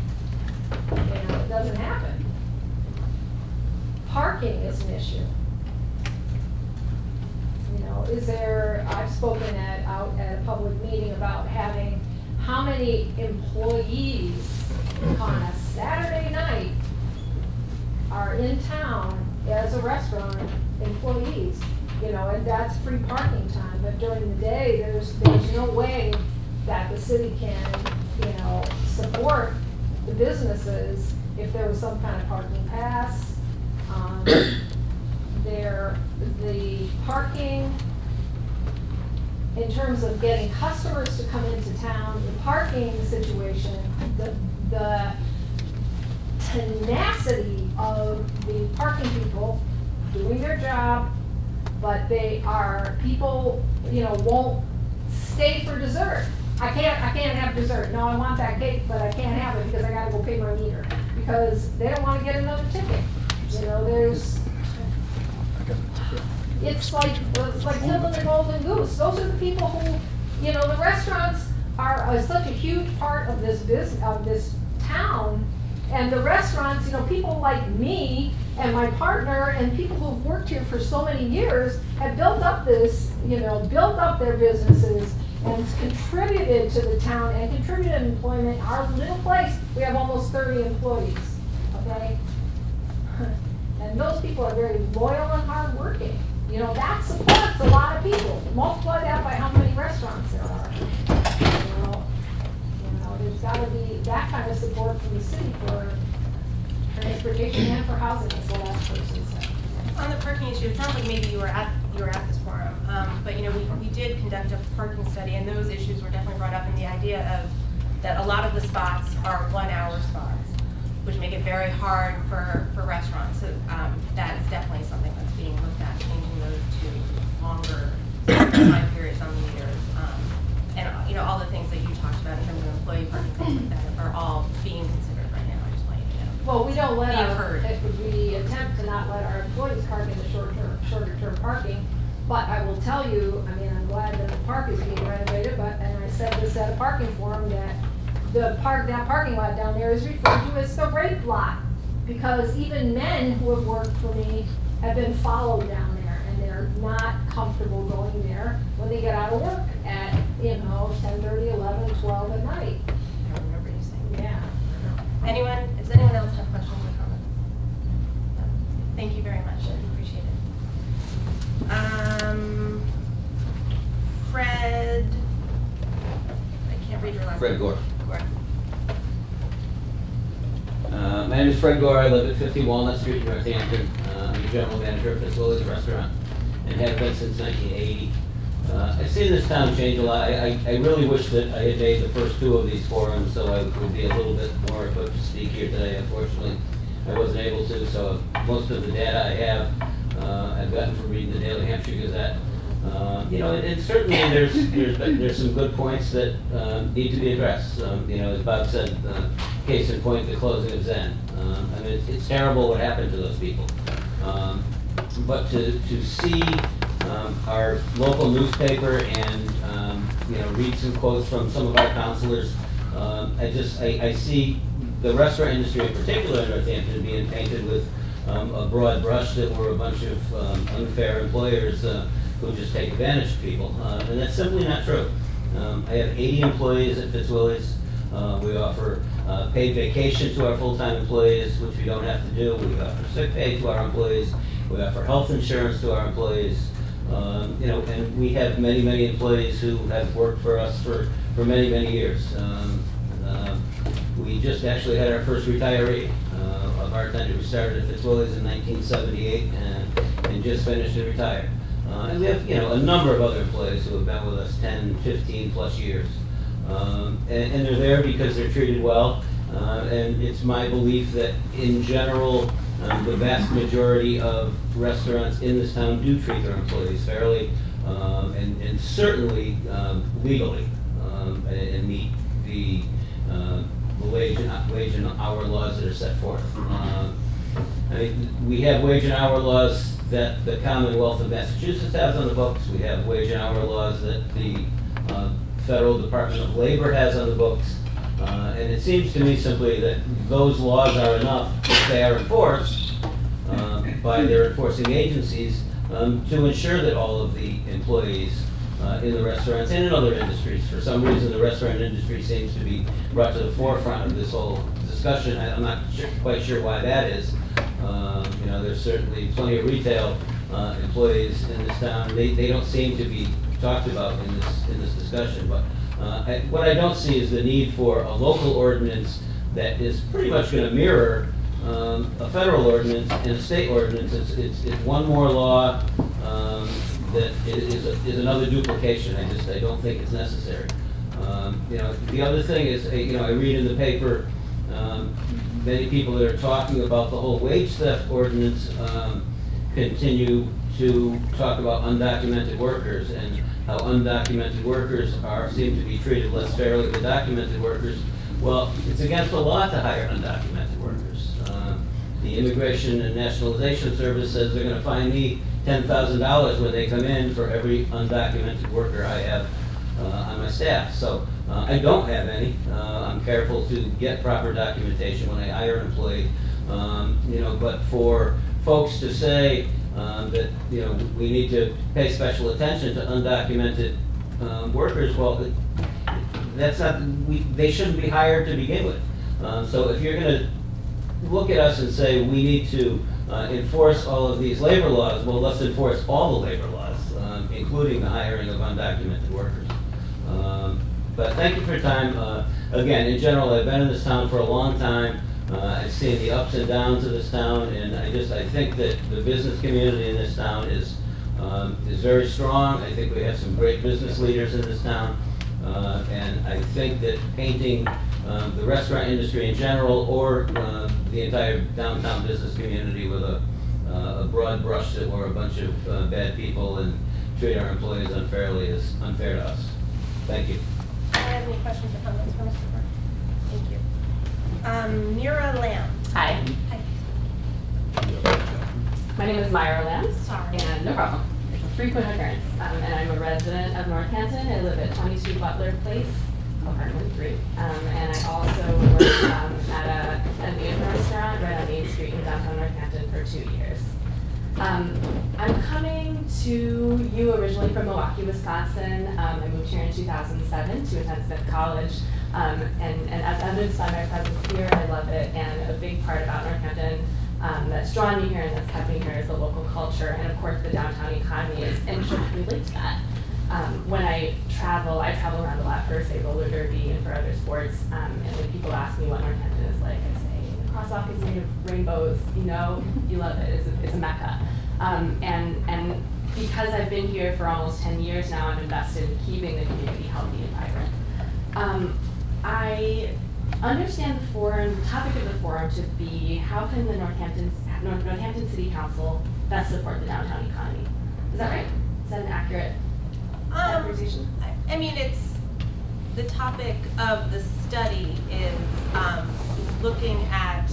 it doesn't happen. Parking is an issue. I've spoken out at a public meeting about having how many employees on a Saturday night are in town as a restaurant employees, and that's free parking time. But during the day, there's no way that the city can, support the businesses if there was some kind of parking pass. the parking, in terms of getting customers to come into town, the parking situation, the tenacity of the parking people doing their job, but people, won't stay for dessert. I can't have dessert. No, I want that cake, but I can't have it because I gotta go pay my meter. Because they don't wanna get another ticket. It's like killing the golden goose. Those are the people who, the restaurants are such a huge part of this business, of this town. And the restaurants, people like me and my partner and people who've worked here for so many years have built up this, built up their businesses and contributed to the town and contributed employment. Our little place, we have almost 30 employees, okay? And those people are very loyal and hardworking. That supports a lot of people. Multiply that by how many restaurants there are. There's gotta be that kind of support from the city for transportation and for housing, as the last person said. On the parking issue, it sounds like maybe you were at this forum, but we did conduct a parking study, and those issues were definitely brought up in the idea of that a lot of the spots are 1 hour spots, which make it very hard for restaurants. So that is definitely something that's being looked at, changing those to longer time periods on the meters. And all the things that you talked about in terms of employee parking, things like that are all being considered right now. I just want you to know. Well, we don't let we attempt to not let our employees park in the shorter term parking. But I will tell you, I'm glad that the park is being renovated, and I said this at a parking forum, that that parking lot down there is referred to as the rape lot. Because even men who have worked for me have been followed down there, and they're not comfortable going there when they get out of work at, 10:30, 11, 12 at night. I remember you saying. Yeah. Does anyone else have questions or comments? No. Thank you very much, I appreciate it. Fred, I can't read your last name. Fred Gore. Gore. My name is Fred Gore. I live at 50 Walnut Street, Northampton. I'm the general manager of Fitzwilliams Restaurant and have been since 1980. I've seen this town change a lot. I really wish that I had made the first 2 of these forums, so I would be a little bit more equipped to speak here today. Unfortunately, I wasn't able to, so most of the data I have, I've gotten from reading the Daily Hampshire Gazette. And certainly there's some good points that need to be addressed. As Bob said, case in point, the closing of Zen. It's terrible what happened to those people. But to see our local newspaper and read some quotes from some of our counselors, I see the restaurant industry in particular in Northampton being painted with a broad brush that we're a bunch of unfair employers who just take advantage of people, and that's simply not true. I have 80 employees at Fitzwilliams. We offer paid vacation to our full-time employees, which we don't have to do. We offer sick pay to our employees. We offer health insurance to our employees. And we have many, many employees who have worked for us for many, many years. We just actually had our first retiree, a bartender who started at Fitzwilliams in 1978 and just finished and retired. And we have, a number of other employees who have been with us 10, 15 plus years. And they're there because they're treated well. And it's my belief that in general, the vast majority of restaurants in this town do treat their employees fairly and certainly legally and meet the wage and hour laws that are set forth. We have wage and hour laws that the Commonwealth of Massachusetts has on the books. We have wage and hour laws that the Federal Department of Labor has on the books. And it seems to me simply that those laws are enough if they are enforced by their enforcing agencies to ensure that all of the employees in the restaurants and in other industries, for some reason the restaurant industry seems to be brought to the forefront of this whole discussion. I'm not quite sure why that is. There's certainly plenty of retail employees in this town. They don't seem to be talked about in this discussion. But what I don't see is the need for a local ordinance that is pretty much going to mirror a federal ordinance and a state ordinance. It's one more law that is another duplication. I don't think it's necessary. The other thing is, I read in the paper many people that are talking about the whole wage theft ordinance continue to talk about undocumented workers and how undocumented workers seem to be treated less fairly than documented workers. Well, it's against the law to hire undocumented workers. The Immigration and Nationalization Service says they're going to fine me $10,000 when they come in for every undocumented worker I have on my staff. So I don't have any. I'm careful to get proper documentation when I hire an employee. But for folks to say that we need to pay special attention to undocumented workers, well, that's not. They shouldn't be hired to begin with. So if you're going to look at us and say we need to enforce all of these labor laws, well, let's enforce all the labor laws, including the hiring of undocumented workers. But thank you for your time. Again, in general, I've been in this town for a long time. I've seen the ups and downs of this town, and I think that the business community in this town is very strong. I think we have some great business leaders in this town, and I think that painting the restaurant industry in general, or the entire downtown business community with a broad brush that we're a bunch of bad people and treat our employees unfairly is unfair to us. Thank you. Do I have any questions or comments for Mr. Burke? Thank you. Mira Lamb. Hi. Hi. My name is Myra Lamb. Sorry. And no problem. It's a frequent occurrence. And I'm a resident of Northampton. I live at 22 Butler Place, apartment 3. And I also work at an Asian restaurant right on Main Street in downtown Northampton for 2 years. I'm coming to you originally from Milwaukee, Wisconsin. I moved here in 2007 to attend Smith College. And as evidenced by my presence here, I love it. And a big part about Northampton that's drawn me here and that's kept me here is the local culture. And of course, the downtown economy is intricately linked to that. When I travel around a lot for, say, roller derby and for other sports. And when people ask me what Northampton is like, I say, the crosswalk is made of rainbows. You love it. It's a mecca. And because I've been here for almost 10 years now, I'm invested in keeping the community healthy and vibrant. I understand the topic of the forum to be how can the Northampton City Council best support the downtown economy? Is that right? Is that an accurate interpretation? I mean, it's the topic of the study is looking at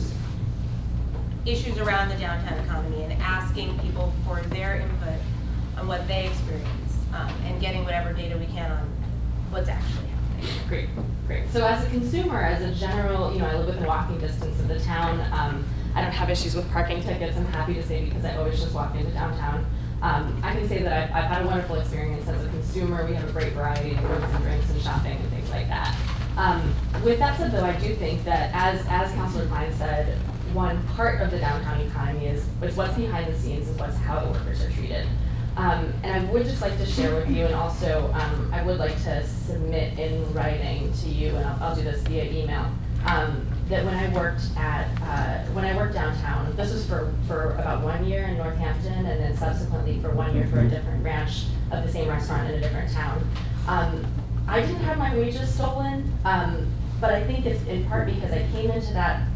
issues around the downtown economy and asking people for their input on what they experience and getting whatever data we can on what's actually happening. Great. So as a consumer, as a general, I live within walking distance of the town. I don't have issues with parking tickets, I'm happy to say, because I always just walk into downtown. I can say that I've had a wonderful experience as a consumer. We have a great variety of foods and drinks and shopping and things like that. With that said, though, I do think that, as Councilor Klein said, one part of the downtown economy is what's behind the scenes, is how the workers are treated. And I would just like to share with you, and also I would like to submit in writing to you, and I'll do this via email, that when I worked downtown, this was for about 1 year in Northampton, and then subsequently for 1 year for a different branch of the same restaurant in a different town. I didn't have my wages stolen, but I think it's in part because I came into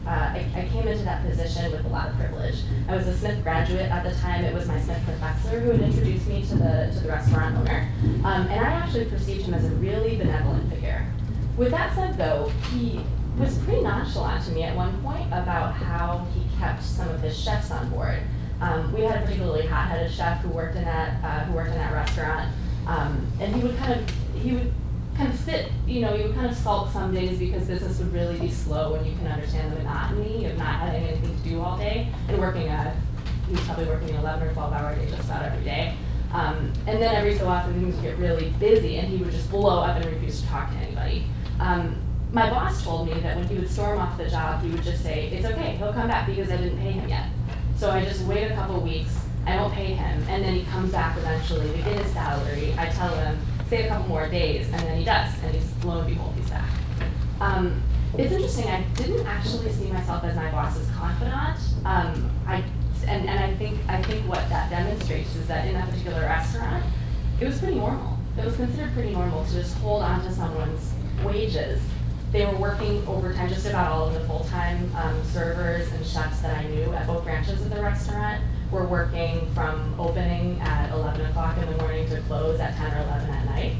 that position with a lot of privilege. I was a Smith graduate at the time. It was my Smith professor who had introduced me to the restaurant owner, and I actually perceived him as a really benevolent figure. With that said, though, he was pretty nonchalant to me at one point about how he kept some of his chefs on board. We had a particularly hot-headed chef who worked in that restaurant, and he would kind of sit, he would kind of sulk some days because business would really be slow and you can understand the monotony of not having anything to do all day and he was probably working an 11 or 12-hour day just about every day. And then every so often things would get really busy and he would just blow up and refuse to talk to anybody. My boss told me that when he would storm off the job, he would just say, it's okay, he'll come back because I didn't pay him yet. So I just wait a couple weeks, I don't pay him, and then he comes back eventually to get his salary. I tell him, stay a couple more days, and then he does, and lo and behold, he's back. It's interesting, I didn't actually see myself as my boss's confidant. I think what that demonstrates is that in that particular restaurant, it was pretty normal. It was considered pretty normal to just hold on to someone's wages. They were working overtime, just about all of the full-time servers and chefs that I knew at both branches of the restaurant were working from opening at 11 o'clock in the morning to close at 10 or 11 at night.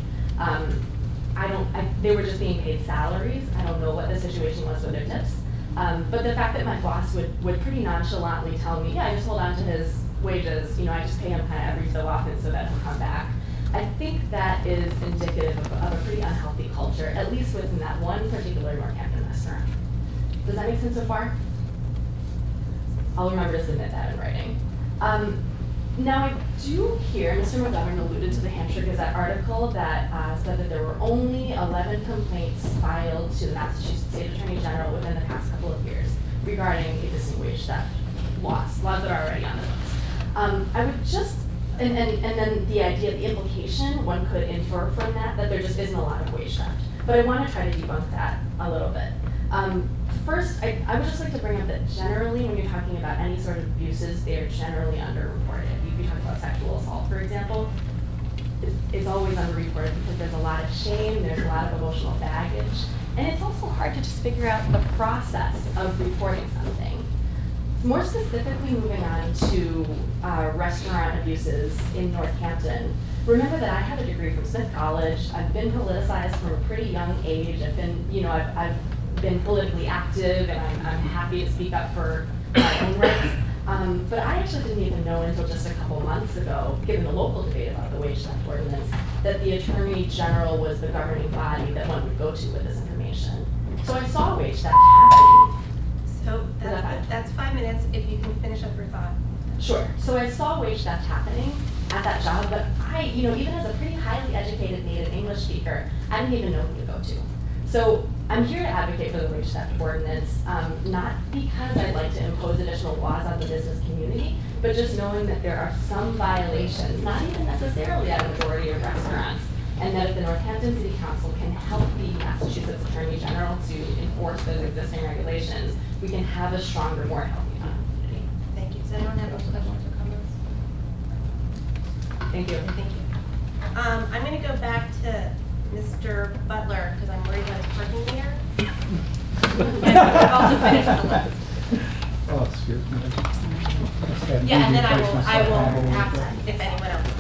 They were just being paid salaries. I don't know what the situation was with their tips. But the fact that my boss would pretty nonchalantly tell me, yeah, I just hold on to his wages, I just pay him kind of every so often so that he'll come back. I think that is indicative of a pretty unhealthy culture, at least within that one particular Northampton restaurant. Does that make sense so far? I'll remember to submit that in writing. Now I do hear, Mr. McGovern alluded to the Hampshire Gazette article that said that there were only 11 complaints filed to the Massachusetts State Attorney General within the past couple of years regarding existing wage theft laws that are already on the books. I would just, and then the idea, the implication, one could infer from that there just isn't a lot of wage theft. But I want to try to debunk that a little bit. First, I would just like to bring up that generally when you're talking about any sort of abuses, they are generally underreported. If you talk about sexual assault, for example, it's always underreported because there's a lot of shame, there's a lot of emotional baggage, and it's also hard to just figure out the process of reporting something. More specifically, moving on to restaurant abuses in Northampton, remember that I have a degree from Smith College. I've been politicized from a pretty young age. I've been, I've been politically active, and I'm happy to speak up for my own rights. But I actually didn't even know until just a couple months ago, given the local debate about the wage theft ordinance, that the Attorney General was the governing body that one would go to with this information. So I saw wage theft happening. So that's 5 minutes if you can finish up your thought. Sure. So I saw wage theft happening at that job, but I, even as a pretty highly educated native English speaker, I didn't even know who to go to. So I'm here to advocate for the wage theft ordinance, not because I'd like to impose additional laws on the business community, but just knowing that there are some violations, not even necessarily at a majority of restaurants, and that if the Northampton City Council can help the Massachusetts Attorney General to enforce those existing regulations, we can have a stronger, more healthy community. Thank you. Does anyone have any questions or comments? Thank you. Thank you. I'm going to go back to Mr. Butler because I'm worried about his parking meter. And I've also finished the list. Oh, excuse me. Yeah, and then I will ask if anyone else.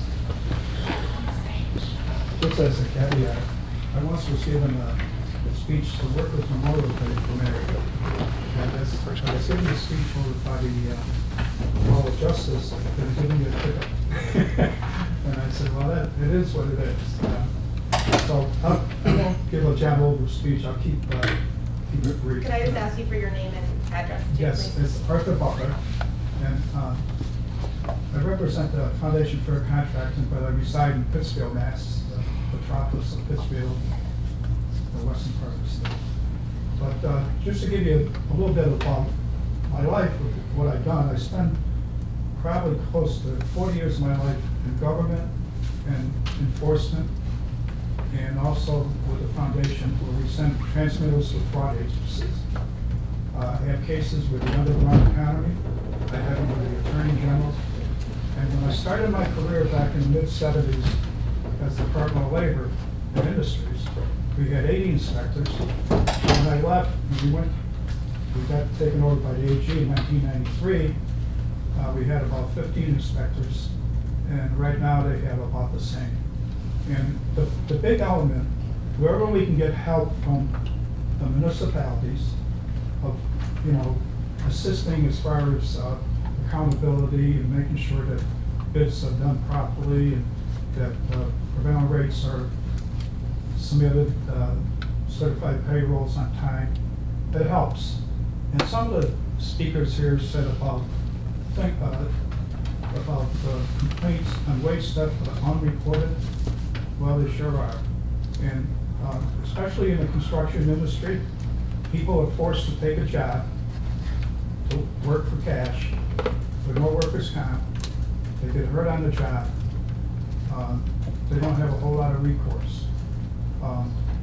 Just as a caveat, I once was given a speech to work with Memorial Day for America. And I was given a speech over by the Hall of Justice, and they giving me a ticket. And I said, well, it is what it is. So I won't give a John Over speech. I'll keep it brief. Could I just ask you for your name and address too, Yes, please? it's Arthur Butler, and I represent the Foundation for Contracting, but I reside in Pittsfield, Mass, the metropolis of Pittsfield, the western part of the state. But just to give you a little bit about my life, what I've done, I spent probably close to 40 years of my life in government and enforcement, and also with the foundation where we send transmittals to fraud agencies. I have cases with the underground economy. I have them with the Attorney General. And when I started my career back in the mid-70s as the Department of Labor and Industries, we had 80 inspectors. When I left, we got taken over by the AG in 1993. We had about 15 inspectors, and right now they have about the same. And the big element, wherever we can get help from the municipalities of, assisting as far as accountability and making sure that bids are done properly and that prevailing rates are submitted, certified payrolls on time, that helps. And some of the speakers here said about complaints on wage theft that are unreported. Well, they sure are. And especially in the construction industry, people are forced to take a job, to work for cash, with no workers' comp. They get hurt on the job. They don't have a whole lot of recourse.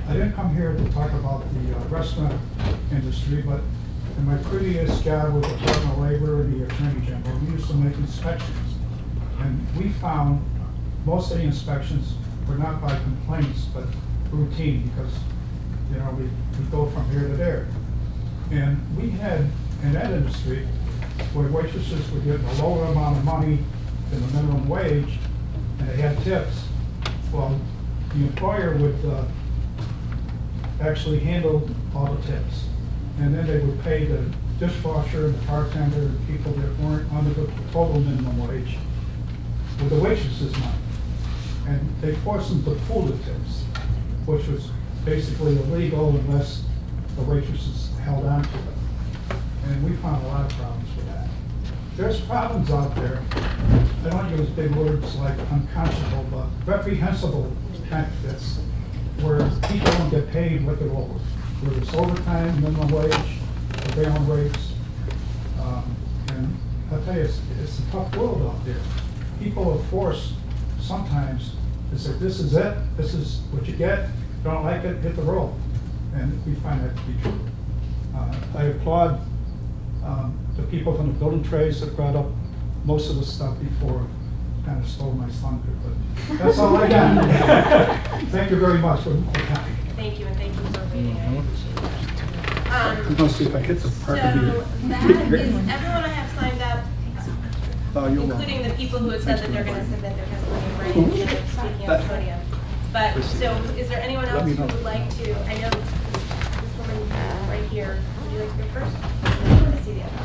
I didn't come here to talk about the restaurant industry, but in my previous job with the Department of Labor and the Attorney General, we used to make inspections. And we found most of the inspections were not by complaints, but routine, because, you know, we go from here to there. And we had, in that industry, where waitresses were getting a lower amount of money than the minimum wage, and they had tips. Well, the employer would actually handle all the tips. And then they would pay the dishwasher and the bartender and people that weren't under the total minimum wage with the waitresses' money. And they forced them to pool the tips, which was basically illegal unless the waitresses held on to it. And we found a lot of problems with that. There's problems out there, I don't use big words like unconscionable, but reprehensible benefits where people don't get paid what they're owed. Where it's overtime, minimum wage, prevailing rates. And I'll tell you, it's a tough world out there. People are forced sometimes to say, this is it, this is what you get, don't like it, hit the road. And we find that to be true. I applaud the people from the building trades that brought up most of the stuff before. Kind of stole my thunder, but that's all I got. Thank you very much for the time. Thank you, and thank you for reading. I appreciate that. I'm gonna see if I hit the part So of the that is everyone I have signed up, you're including welcome. the people who have said that they're going to submit their testimony in writing and speaking at the podium. But, so is there anyone else who would like to, I know this woman right here, would you like to go first? I see the other.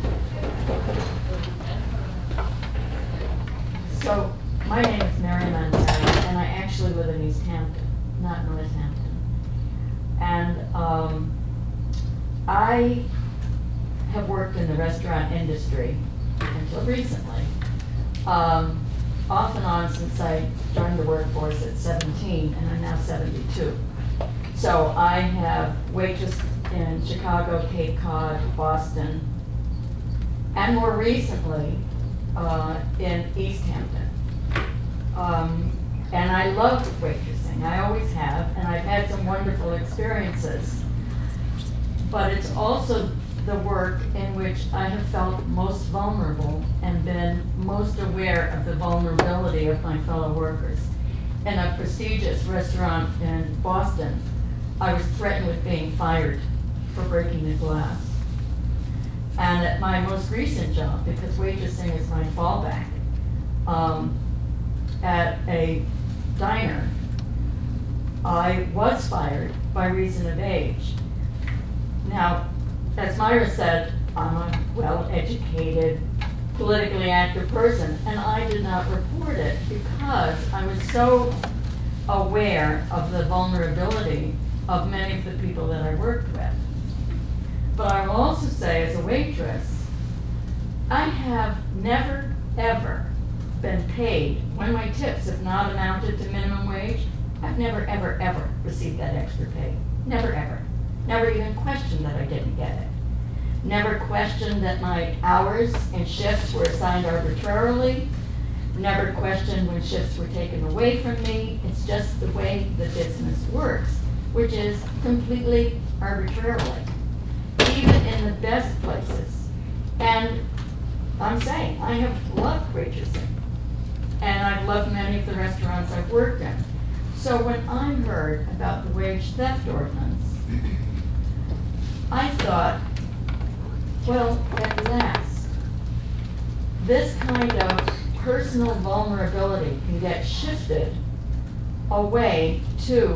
So, my name is Mary Mansell, and I actually live in East Hampton, not Northampton. And I have worked in the restaurant industry until recently, off and on since I joined the workforce at 17, and I'm now 72. So I have waitressed in Chicago, Cape Cod, Boston, and more recently, in East Hampton. And I love waitressing, I always have, and I've had some wonderful experiences. But it's also the work in which I have felt most vulnerable and been most aware of the vulnerability of my fellow workers. In a prestigious restaurant in Boston, I was threatened with being fired for breaking the glass. And at my most recent job, because waitressing is my fallback, at a diner, I was fired by reason of age. Now, as Myra said, I'm a well-educated, politically active person, and I did not report it because I was so aware of the vulnerability of many of the people that I worked with. But I will also say, as a waitress, I have never, ever been paid when my tips have not amounted to minimum wage. I've never, ever, ever received that extra pay. Never, ever. Never even questioned that I didn't get it. Never questioned that my hours and shifts were assigned arbitrarily. Never questioned when shifts were taken away from me. It's just the way the business works, which is completely arbitrarily, even in the best places. And I'm saying, I have loved waitressing, and I've loved many of the restaurants I've worked in. So when I heard about the wage theft ordinance, I thought, well, at last, this kind of personal vulnerability can get shifted away to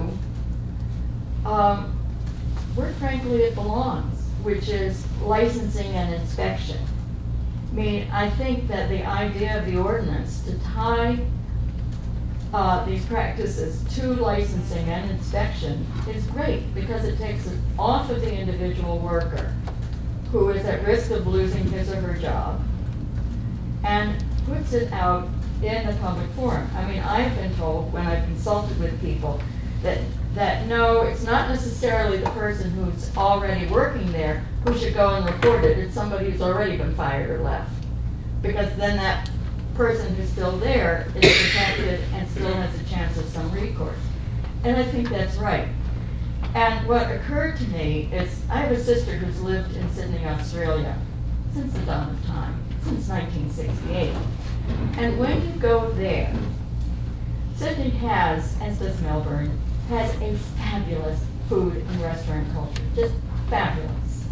where frankly it belongs, which is licensing and inspection. I mean, I think that the idea of the ordinance to tie these practices to licensing and inspection is great because it takes it off of the individual worker who is at risk of losing his or her job and puts it out in the public forum. I mean, I've been told when I've consulted with people that no, it's not necessarily the person who's already working there who should go and report it. It's somebody who's already been fired or left. Because then that person who's still there is protected and still has a chance of some recourse. And I think that's right. And what occurred to me is I have a sister who's lived in Sydney, Australia since the dawn of time, since 1968. And when you go there, Sydney has, as does Melbourne, has a fabulous food and restaurant culture, just fabulous.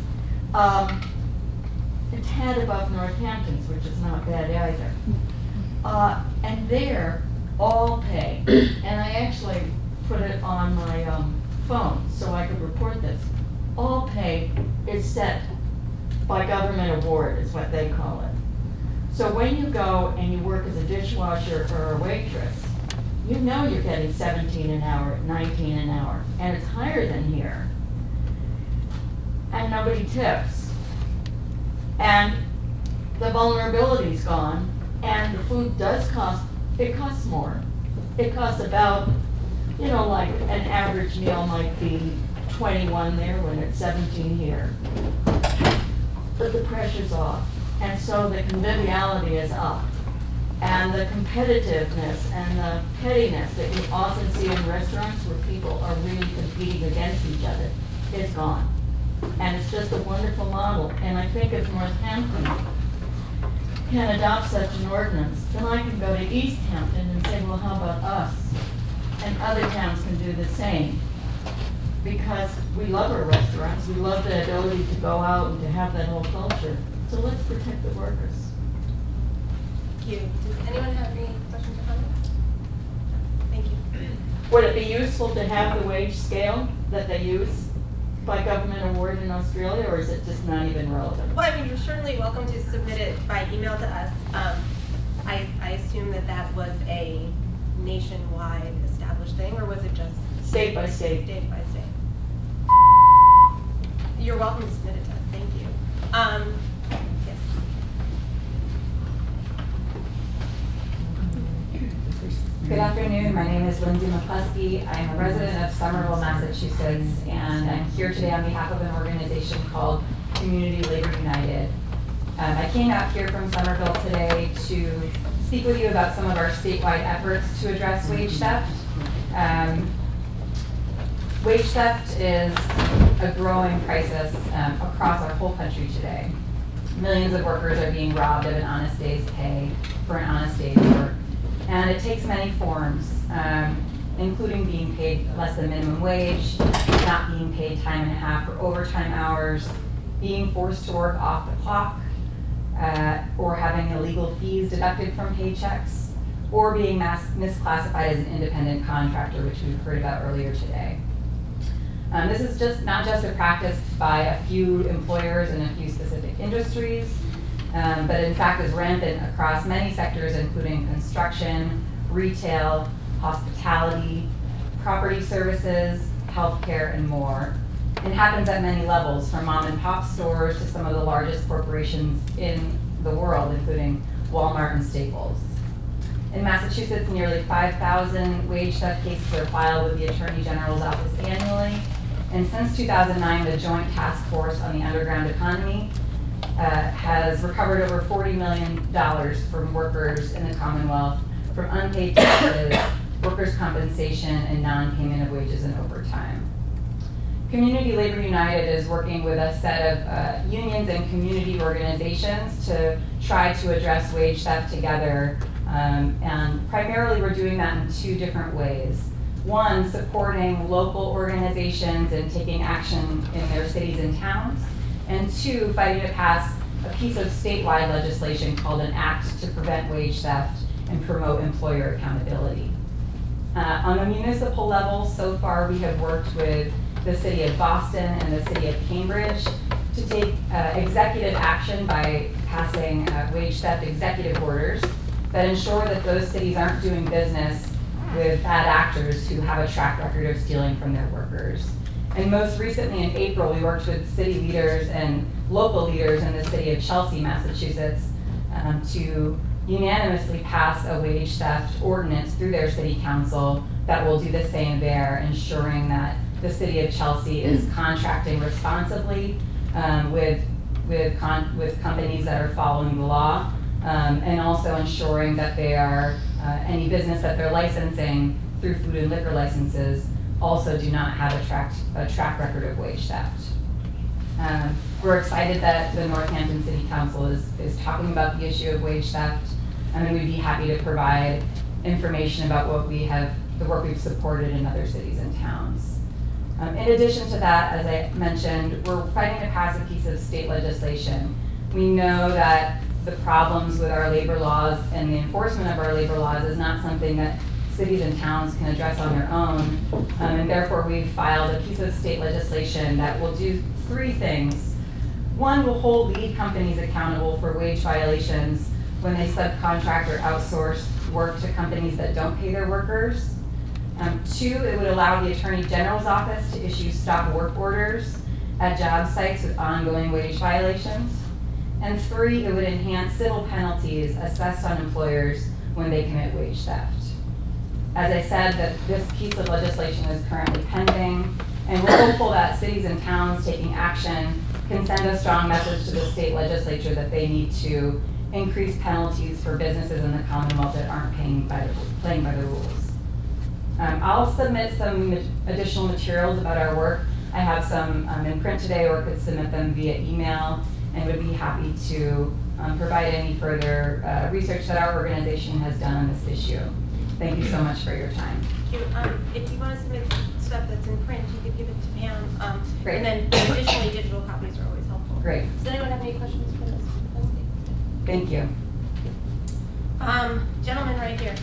A tad above Northampton's, which is not bad either. And there, all pay, and I actually put it on my phone so I could report this. All pay is set by government award, is what they call it. So when you go and you work as a dishwasher or a waitress, you know you're getting 17 an hour, 19 an hour, and it's higher than here. And nobody tips. And the vulnerability's gone, and the food does cost, it costs more. It costs about, you know, like an average meal might be 21 there when it's 17 here. But the pressure's off, and so the conviviality is up. And the competitiveness and the pettiness that you often see in restaurants where people are really competing against each other is gone. And it's just a wonderful model. And I think if Northampton can adopt such an ordinance, then I can go to East Hampton and say, well, how about us? And other towns can do the same. Because we love our restaurants, we love the ability to go out and to have that whole culture. So let's protect the workers. Thank you. Does anyone have any questions or comments? Thank you. Would it be useful to have the wage scale that they use by government award in Australia, or is it just not even relevant? Well, I mean, you're certainly welcome to submit it by email to us. I assume that that was a nationwide established thing, or was it just state by state? State by state. You're welcome to submit it to us. Thank you. Yes. Good afternoon. My name is Lindsay McCluskey. I'm a resident of Somerville, Massachusetts, and I'm here today on behalf of an organization called Community Labor United. I came out here from Somerville today to speak with you about some of our statewide efforts to address wage theft. Wage theft is a growing crisis across our whole country today. Millions of workers are being robbed of an honest day's pay for an honest day's work. And it takes many forms, including being paid less than minimum wage, not being paid time and a half for overtime hours, being forced to work off the clock, or having illegal fees deducted from paychecks, or being misclassified as an independent contractor, which we've heard about earlier today. This is not just a practice by a few employers in a few specific industries, but in fact is rampant across many sectors, including construction, retail, hospitality, property services, healthcare, and more. It happens at many levels, from mom and pop stores to some of the largest corporations in the world, including Walmart and Staples. In Massachusetts, nearly 5,000 wage theft cases are filed with the Attorney General's office annually. And since 2009, the Joint Task Force on the Underground Economy has recovered over $40 million from workers in the Commonwealth from unpaid taxes, workers' compensation, and non-payment of wages and overtime. Community Labor United is working with a set of unions and community organizations to try to address wage theft together. And primarily we're doing that in two different ways. One, supporting local organizations and taking action in their cities and towns. And two, fighting to pass a piece of statewide legislation called an Act to Prevent Wage Theft and Promote Employer Accountability. On a municipal level, so far we have worked with the City of Boston and the City of Cambridge to take executive action by passing wage theft executive orders that ensure that those cities aren't doing business with bad actors who have a track record of stealing from their workers. And most recently in April, we worked with city leaders and local leaders in the city of Chelsea, Massachusetts, to unanimously pass a wage theft ordinance through their city council that will do the same there, ensuring that the city of Chelsea is contracting responsibly with companies that are following the law, and also ensuring that they are, any business that they're licensing through food and liquor licenses also do not have a track record of wage theft. We're excited that the Northampton City Council is talking about the issue of wage theft, and we'd be happy to provide information about the work we've supported in other cities and towns. In addition to that, as I mentioned, we're fighting to pass a piece of state legislation. We know that the problems with our labor laws and the enforcement of our labor laws is not something that cities and towns can address on their own, and therefore we've filed a piece of state legislation that will do 3 things. 1, will hold lead companies accountable for wage violations when they subcontract or outsource work to companies that don't pay their workers. 2, it would allow the Attorney General's office to issue stop work orders at job sites with ongoing wage violations. And 3, it would enhance civil penalties assessed on employers when they commit wage theft. As I said, that this piece of legislation is currently pending, and we're hopeful that cities and towns taking action can send a strong message to the state legislature that they need to increase penalties for businesses in the Commonwealth that aren't playing by the rules. I'll submit some additional materials about our work. I have some in print today, or could submit them via email, and would be happy to provide any further research that our organization has done on this issue. Thank you so much for your time. Thank you. If you want to submit stuff that's in print, you could give it to Pam. Great. And then additionally, digital copies are always helpful. Great. Does anyone have any questions for this? Thank you. Gentleman right here.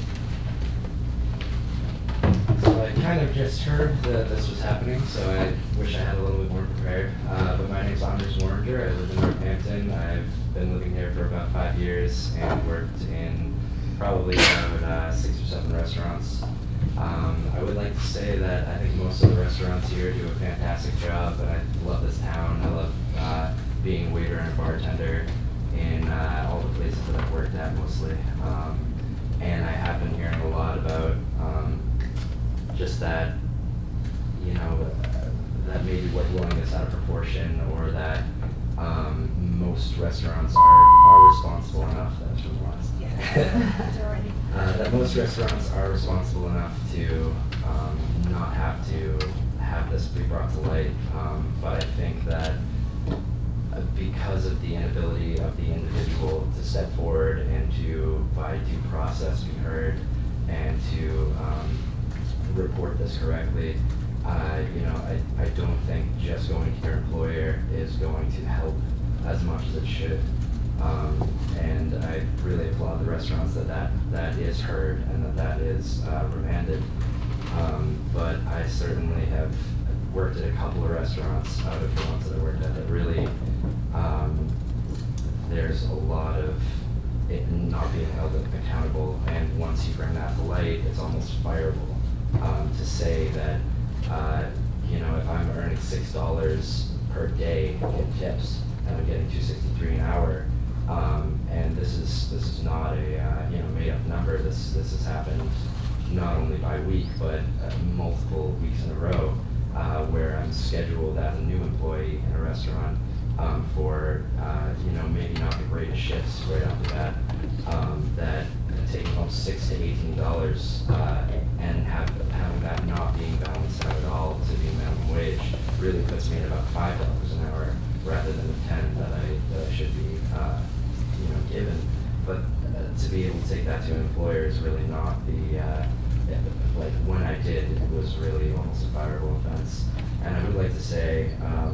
So I kind of just heard that this was happening, so I wish I had a little bit more prepared. But my name's Anders Warringer. I live in Northampton. I've been living here for about 5 years and worked in probably around 6 or 7 restaurants. I would like to say that I think most of the restaurants here do a fantastic job, but I love this town. I love being a waiter and a bartender in all the places that I've worked at mostly. And I have been hearing a lot about just that, you know, that maybe we're blowing this out of proportion, or that most restaurants are responsible enough. That's from the last. That most restaurants are responsible enough to not have to have this be brought to light. But I think that because of the inability of the individual to step forward and to, by due process, be heard and to report this correctly, you know, I don't think just going to your employer is going to help as much as it should. And I really applaud the restaurants that is heard and that is remanded. But I certainly have worked at a couple of restaurants out of the ones that I worked at that really, there's a lot of it not being held accountable, and once you bring that to light, it's almost fireable. To say that, you know, if I'm earning $6 per day in tips and I'm getting $2.63 an hour, and this is not a you know, made up number. This has happened not only by week but multiple weeks in a row, where I'm scheduled as a new employee in a restaurant for you know, maybe not the greatest shifts right off the bat, that taking home $6 to $18 and having that not being balanced out at all to the minimum wage really puts me at about $5 an hour rather than the 10 that I should be you know, given. But to be able to take that to an employer is really not the like when I did, it was really almost a fireable offense. And I would like to say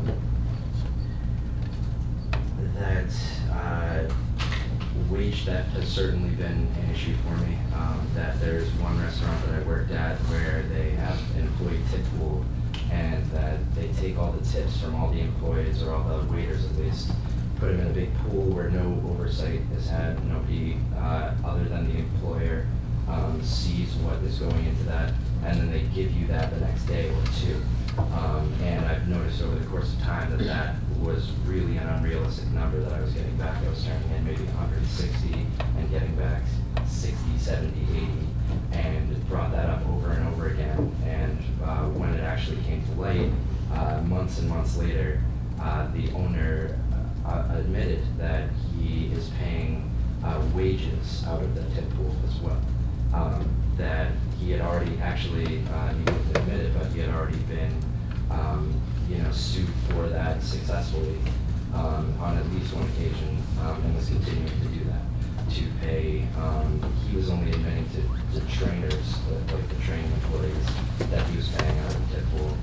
that wage theft has certainly been an issue for me. That there's one restaurant that I worked at where they have an employee tip pool, and that they take all the tips from all the employees, or all the waiters at least, put them in a big pool where no oversight is had. Nobody other than the employer sees what is going into that, and then they give you that the next day or two. And I've noticed over the course of time that that was really an unrealistic number that I was getting back. I was turning in maybe 160 and getting back 60, 70, 80, and brought that up over and over again. And when it actually came to light, months and months later, the owner admitted that he is paying wages out of the tip pool as well. that he had already actually, he wouldn't admit it, but he had already been, sued for that successfully on at least one occasion, and was continuing to do that. To pay, he was only admitting to trainers, like the training employees, that he was paying out of the tip pool.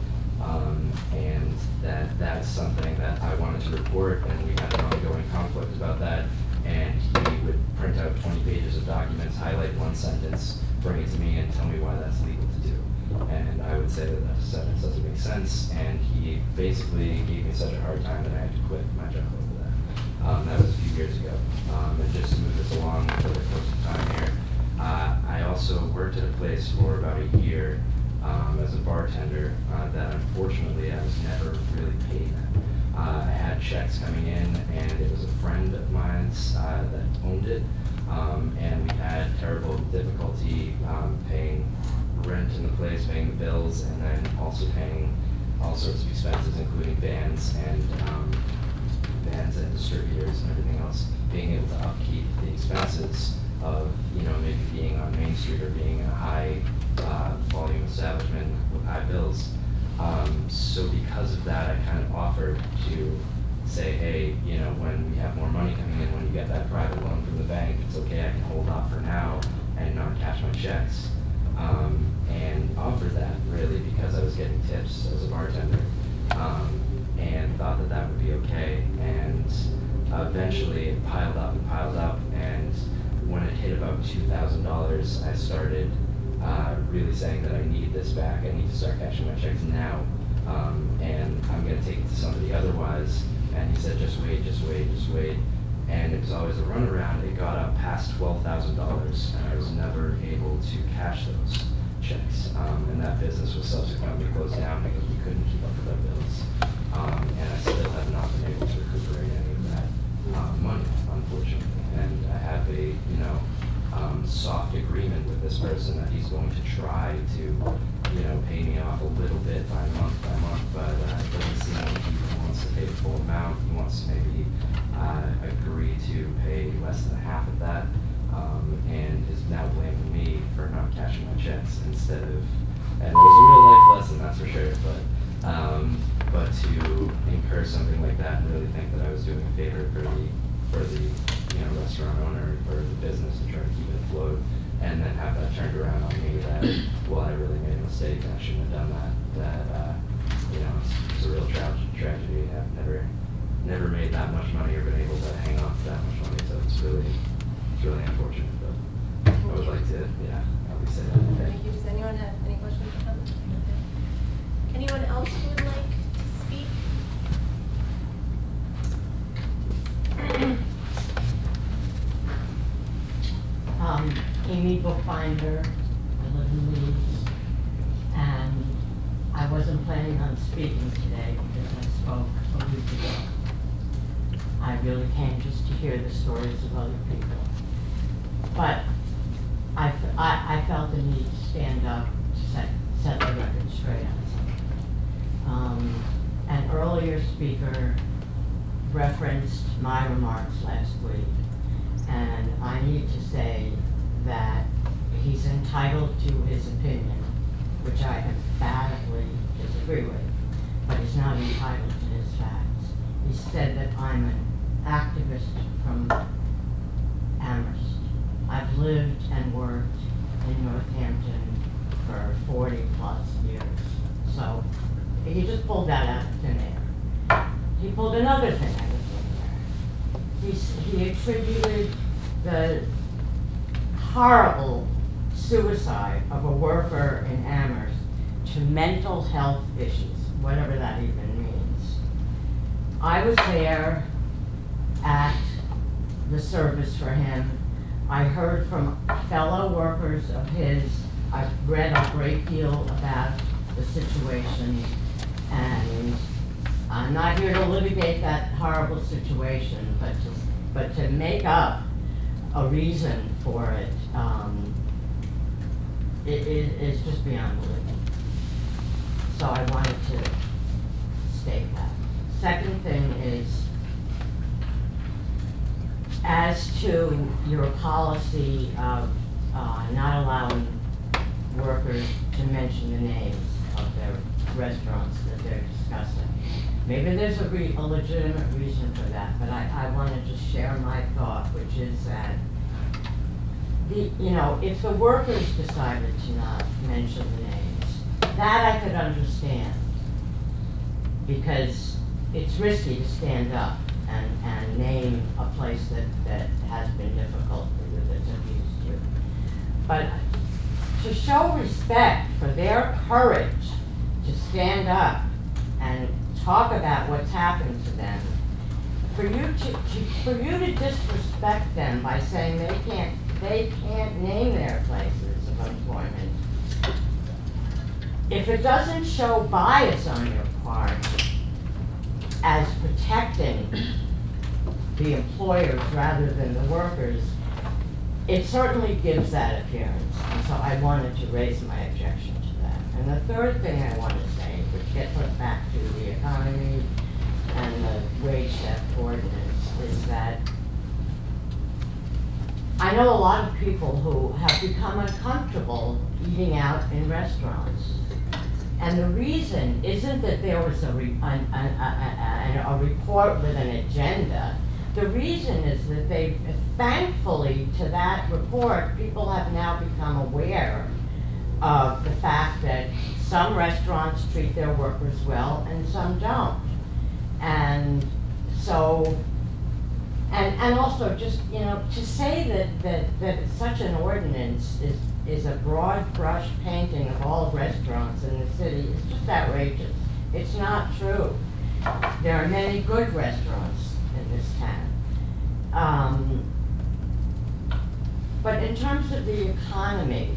And that's something that I wanted to report, and we had an ongoing conflict about that. And he would print out 20 pages of documents, highlight one sentence, bring it to me, and tell me why that's legal to do. And I would say that that sentence doesn't make sense, and he basically gave me such a hard time that I had to quit my job over that. That was a few years ago. And just to move this along for the course of time here, I also worked at a place for about a year as a bartender that unfortunately I was never really paid. I had checks coming in, and it was a friend of mine's that owned it, and we had terrible difficulty paying rent in the place, paying the bills, and then also paying all sorts of expenses, including bands and distributors and everything else, being able to upkeep the expenses of, maybe being on Main Street or being in a high volume establishment with high bills. So because of that, I kind of offered to say, hey, when we have more money coming in, when you get that private loan from the bank, it's okay, I can hold off for now and not cash my checks. And offered that really because I was getting tips as a bartender, and thought that that would be okay. And eventually it piled up, and when it hit about $2,000, I started really saying that I need this back. I need to start cashing my checks now, and I'm going to take it to somebody otherwise. And he said, just wait. And it was always a runaround. It got up past $12,000, and I was never able to cash those checks. And that business was subsequently closed down because we couldn't keep up with our bills. And I still have not been able to recuperate any of that money, unfortunately. And I have a, soft agreement with this person that he's going to try to, pay me off a little bit by month, but it doesn't seem like he wants to pay the full amount. He wants to maybe agree to pay less than half of that, and is now blaming me for not cashing my checks instead of, and it was a real life lesson, that's for sure, but to incur something like that and really think that I was doing a favor for the restaurant owner or the business and try to keep it afloat, and then have that turned around on me that, well, I really made a mistake and I shouldn't have done that, it's a real tragedy. I've never made that much money or been able to hang on to that much money, so it's really unfortunate, but I would like to, at least say that. Okay. Thank you. Does anyone have any questions or comments? Okay. Anyone else who would like to speak? Amy Bookbinder, I live in Leeds, and I wasn't planning on speaking today because I spoke a week ago. I really came just to hear the stories of other people. But I felt the need to stand up to set the record straight on something. An earlier speaker referenced my remarks last week, and I need to say that he's entitled to his opinion, which I emphatically disagree with, but he's not entitled to his facts. He said that I'm an activist from Amherst. I've lived and worked in Northampton for 40 plus years. So he just pulled that out of thin air. He pulled another thing out of thin air. He attributed the horrible suicide of a worker in Amherst to mental health issues, whatever that even means. I was there at the service for him. I heard from fellow workers of his. I've read a great deal about the situation, and I'm not here to litigate that horrible situation, but to make up a reason for it, it's just beyond belief. So I wanted to state that. Second thing is, as to your policy of not allowing workers to mention the names of their restaurants that they're discussing. Maybe there's a legitimate reason for that, but I want to just share my thought, which is that if the workers decided to not mention the names, that I could understand, because it's risky to stand up and name a place that has been difficult for you, that's abused you. But to show respect for their courage to stand up and talk about what's happened to them, for you to disrespect them by saying they can't name their places of employment, if it doesn't show bias on your part as protecting the employers rather than the workers, it certainly gives that appearance. And so I wanted to raise my objection to that. And the third thing I want to say, which gets us back to the economy and the wage theft ordinance, is that I know a lot of people who have become uncomfortable eating out in restaurants. And the reason isn't that there was a report with an agenda. The reason is that thankfully to that report, people have now become aware of the fact that some restaurants treat their workers well and some don't. And so, and also just, to say that such an ordinance is a broad brush painting of all restaurants in the city is just outrageous. It's not true. There are many good restaurants in this town. But in terms of the economy,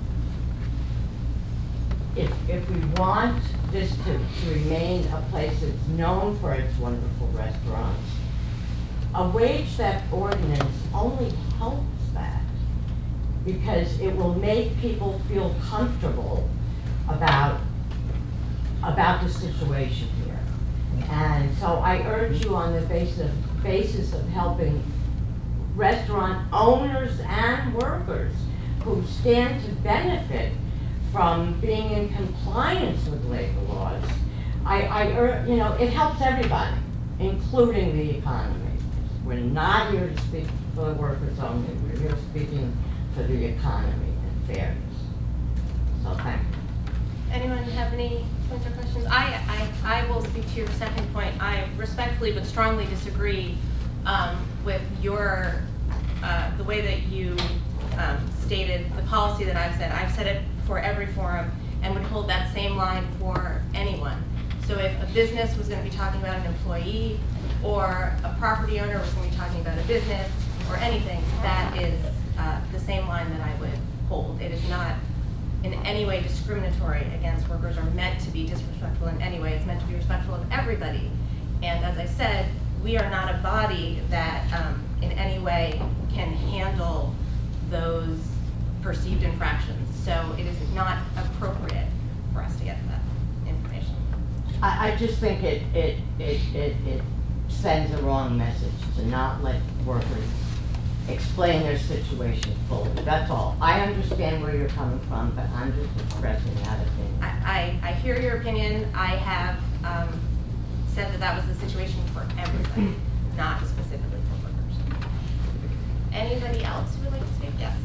if we want this to remain a place that's known for its wonderful restaurants, a wage theft ordinance only helps that, because it will make people feel comfortable about the situation here. And so I urge you on the basis of helping restaurant owners and workers who stand to benefit from being in compliance with labor laws. It helps everybody, including the economy. We're not here to speak for the workers only. We're here speaking for the economy and fairness. So thank you. Anyone have any points or questions? I will speak to your second point. I respectfully but strongly disagree with your, the way that you stated the policy that I've said. I've said it for every forum and would hold that same line for anyone. So if a business was going to be talking about an employee, or a property owner was going to be talking about a business, or anything, that is the same line that I would hold. It is not in any way discriminatory against workers or meant to be disrespectful in any way. It's meant to be respectful of everybody. And as I said, we are not a body that in any way can handle those perceived infractions. So it is not appropriate for us to get that information. I just think it sends a wrong message to not let workers explain their situation fully. That's all. I understand where you're coming from, but I'm just expressing that opinion. I hear your opinion. I have said that was the situation for everybody, not specifically for workers. Anybody else who would like to speak? Yes.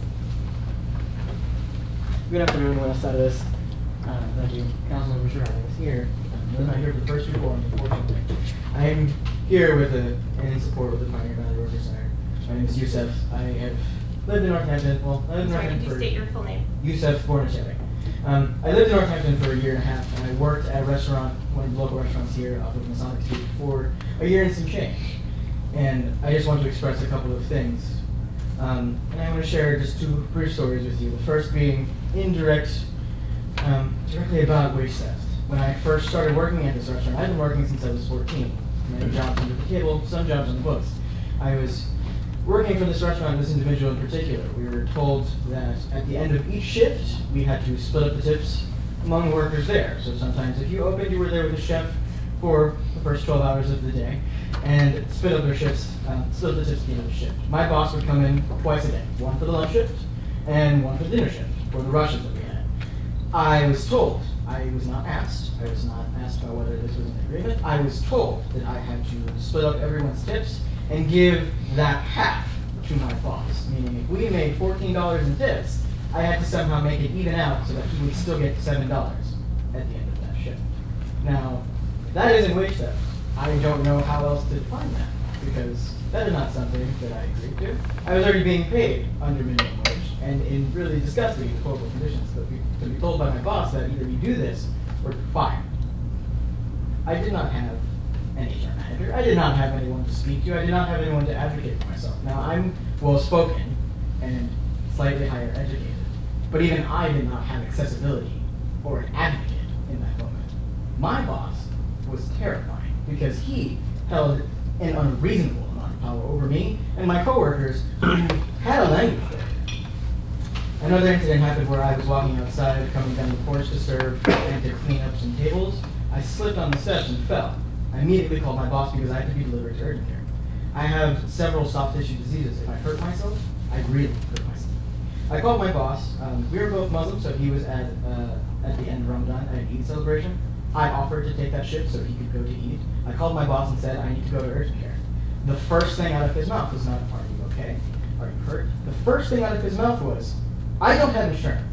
Good afternoon, west side of this. Thank you, Councilman Bashir, having us here. I'm not here for the first two forums, unfortunately. I am here and in support of the Pioneer Valley Workers Center. My name is Youssef. I have lived in Northampton. Well, I lived in Northampton could you state your full name? Youssef Bornachevik. I lived in Northampton for a year and a half, and I worked at a restaurant, one of the local restaurants here off of Masonic Street, for a year and some change. And I just want to express a couple of things. And I want to share just two brief stories with you. The first being directly about wage theft. When I first started working at this restaurant, I've been working since I was 14. Many jobs under the table, some jobs on the books. I was working for this restaurant, this individual in particular. We were told that at the end of each shift, we had to split up the tips among the workers there. So sometimes if you opened, you were there with the chef for the first 12 hours of the day, and split up the tips at the end of the shift. My boss would come in twice a day, one for the lunch shift and one for the dinner shift, for the rushes that we had. I was told, I was not asked about whether this was an agreement, I was told that I had to split up everyone's tips and give that half to my boss, meaning if we made $14 in tips, I had to somehow make it even out so that he would still get $7 at the end of that shift. Now, that isn't wage theft. I don't know how else to define that, because that is not something that I agreed to. I was already being paid under minimum wage, and in really disgusting and horrible conditions, to be told by my boss that either you do this or you're fired. I did not have an HR manager. I did not have anyone to speak to. I did not have anyone to advocate for myself. Now, I'm well-spoken and slightly higher educated, but even I did not have accessibility or an advocate in that moment. My boss was terrifying because he held an unreasonable amount of power over me and my coworkers who had a language barrier. Another incident happened where I was walking outside, coming down the porch to serve and to clean up some tables. I slipped on the steps and fell. I immediately called my boss because I had to be delivered to urgent care. I have several soft tissue diseases. If I hurt myself, I really hurt myself. I called my boss. We were both Muslim, so he was at the end of Ramadan at an Eid celebration. I offered to take that shift so he could go to Eid. I called my boss and said, I need to go to urgent care. The first thing out of his mouth was not, are you okay? Are you hurt? The first thing out of his mouth was, I don't have insurance.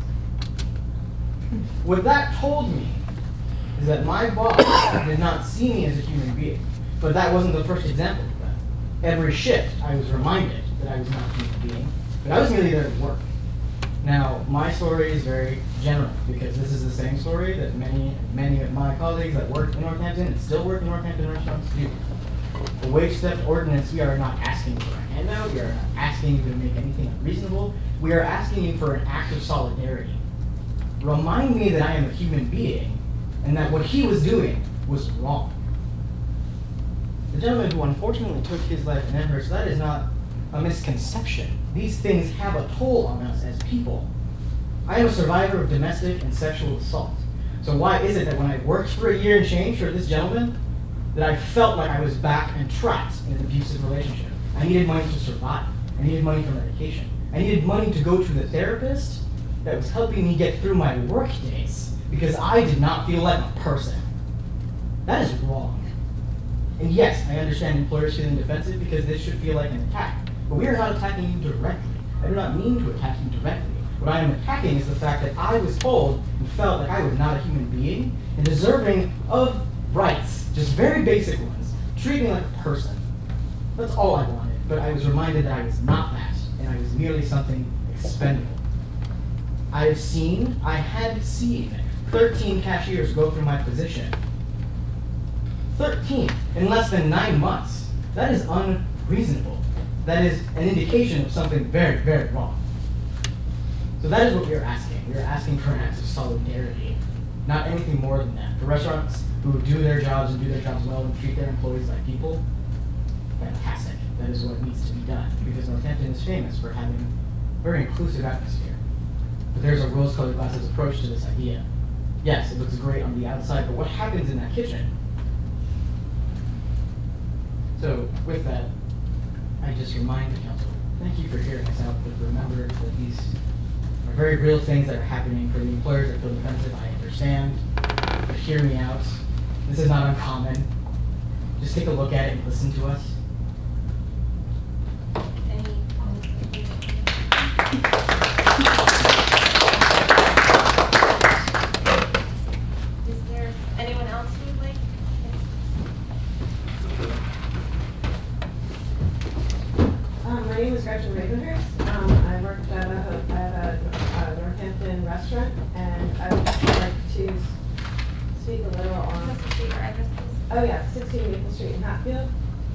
What that told me is that my boss did not see me as a human being. But that wasn't the first example of that. Every shift, I was reminded that I was not a human being, but I was merely there to work. Now, my story is very general, because this is the same story that many of my colleagues that work in Northampton and still work in Northampton restaurants do. The wage theft ordinance, we are not asking for a handout, we are not asking you to make anything unreasonable, we are asking you for an act of solidarity. Remind me that I am a human being, and that what he was doing was wrong. The gentleman who unfortunately took his life in Amherst, that is not a misconception. These things have a toll on us as people. I am a survivor of domestic and sexual assault. So why is it that when I worked for a year and change for this gentleman, that I felt like I was back and trapped in an abusive relationship? I needed money to survive. I needed money for medication. I needed money to go to the therapist that was helping me get through my work days because I did not feel like a person. That is wrong. And yes, I understand employers feeling defensive because this should feel like an attack. But we are not attacking you directly. I do not mean to attack you directly. What I am attacking is the fact that I was told and felt like I was not a human being and deserving of rights, just very basic ones, treating like a person. That's all I wanted, but I was reminded that I was not that, and I was merely something expendable. I had seen 13 cashiers go through my position. 13 in less than 9 months. That is unreasonable. That is an indication of something very, very wrong. So that is what we are asking. We are asking for an act of solidarity, not anything more than that. For restaurants who do their jobs and do their jobs well and treat their employees like people, fantastic. That is what needs to be done, because Northampton is famous for having a very inclusive atmosphere. But there's a rose-colored glasses approach to this idea. Yes, it looks great on the outside, but what happens in that kitchen? So with that, I just remind the council, thank you for hearing us out, but remember that these are very real things that are happening. For the employers that feel defensive, I understand, but hear me out. This is not uncommon. Just take a look at it and listen to us. Is there anyone else who would like? My name is Gretchen Ravenhurst. I worked at a Northampton restaurant, and I would just like to speak a little on. Oh yeah, 16 Maple Street in Hatfield.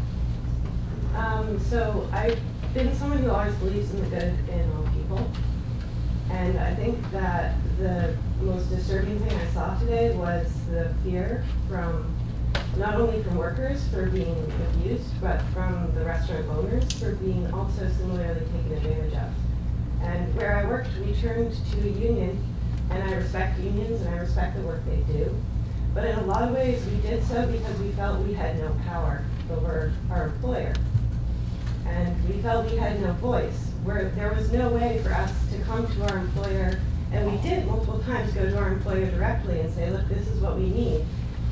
So I've been someone who always believes in the good in all people, and I think that the most disturbing thing I saw today was the fear from not only from workers for being abused, but from the restaurant owners for being also similarly taken advantage of. And where I worked, we turned to a union, and I respect unions and I respect the work they do. But in a lot of ways, we did so because we felt we had no power over our employer. And we felt we had no voice where there was no way for us to come to our employer, and we did multiple times go to our employer directly and say, look, this is what we need,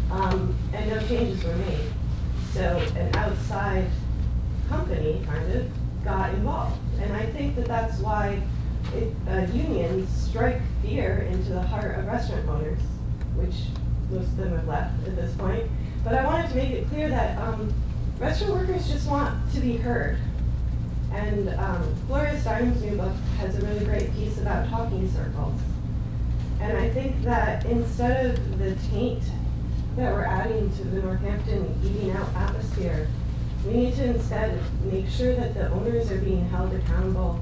and no changes were made. So an outside company kind of got involved. And I think that that's why unions strike fear into the heart of restaurant owners, which most of them have left at this point. But I wanted to make it clear that restaurant workers just want to be heard. And Gloria Steinem's new book has a really great piece about talking circles. And I think that instead of the taint that we're adding to the Northampton eating out atmosphere, we need to instead make sure that the owners are being held accountable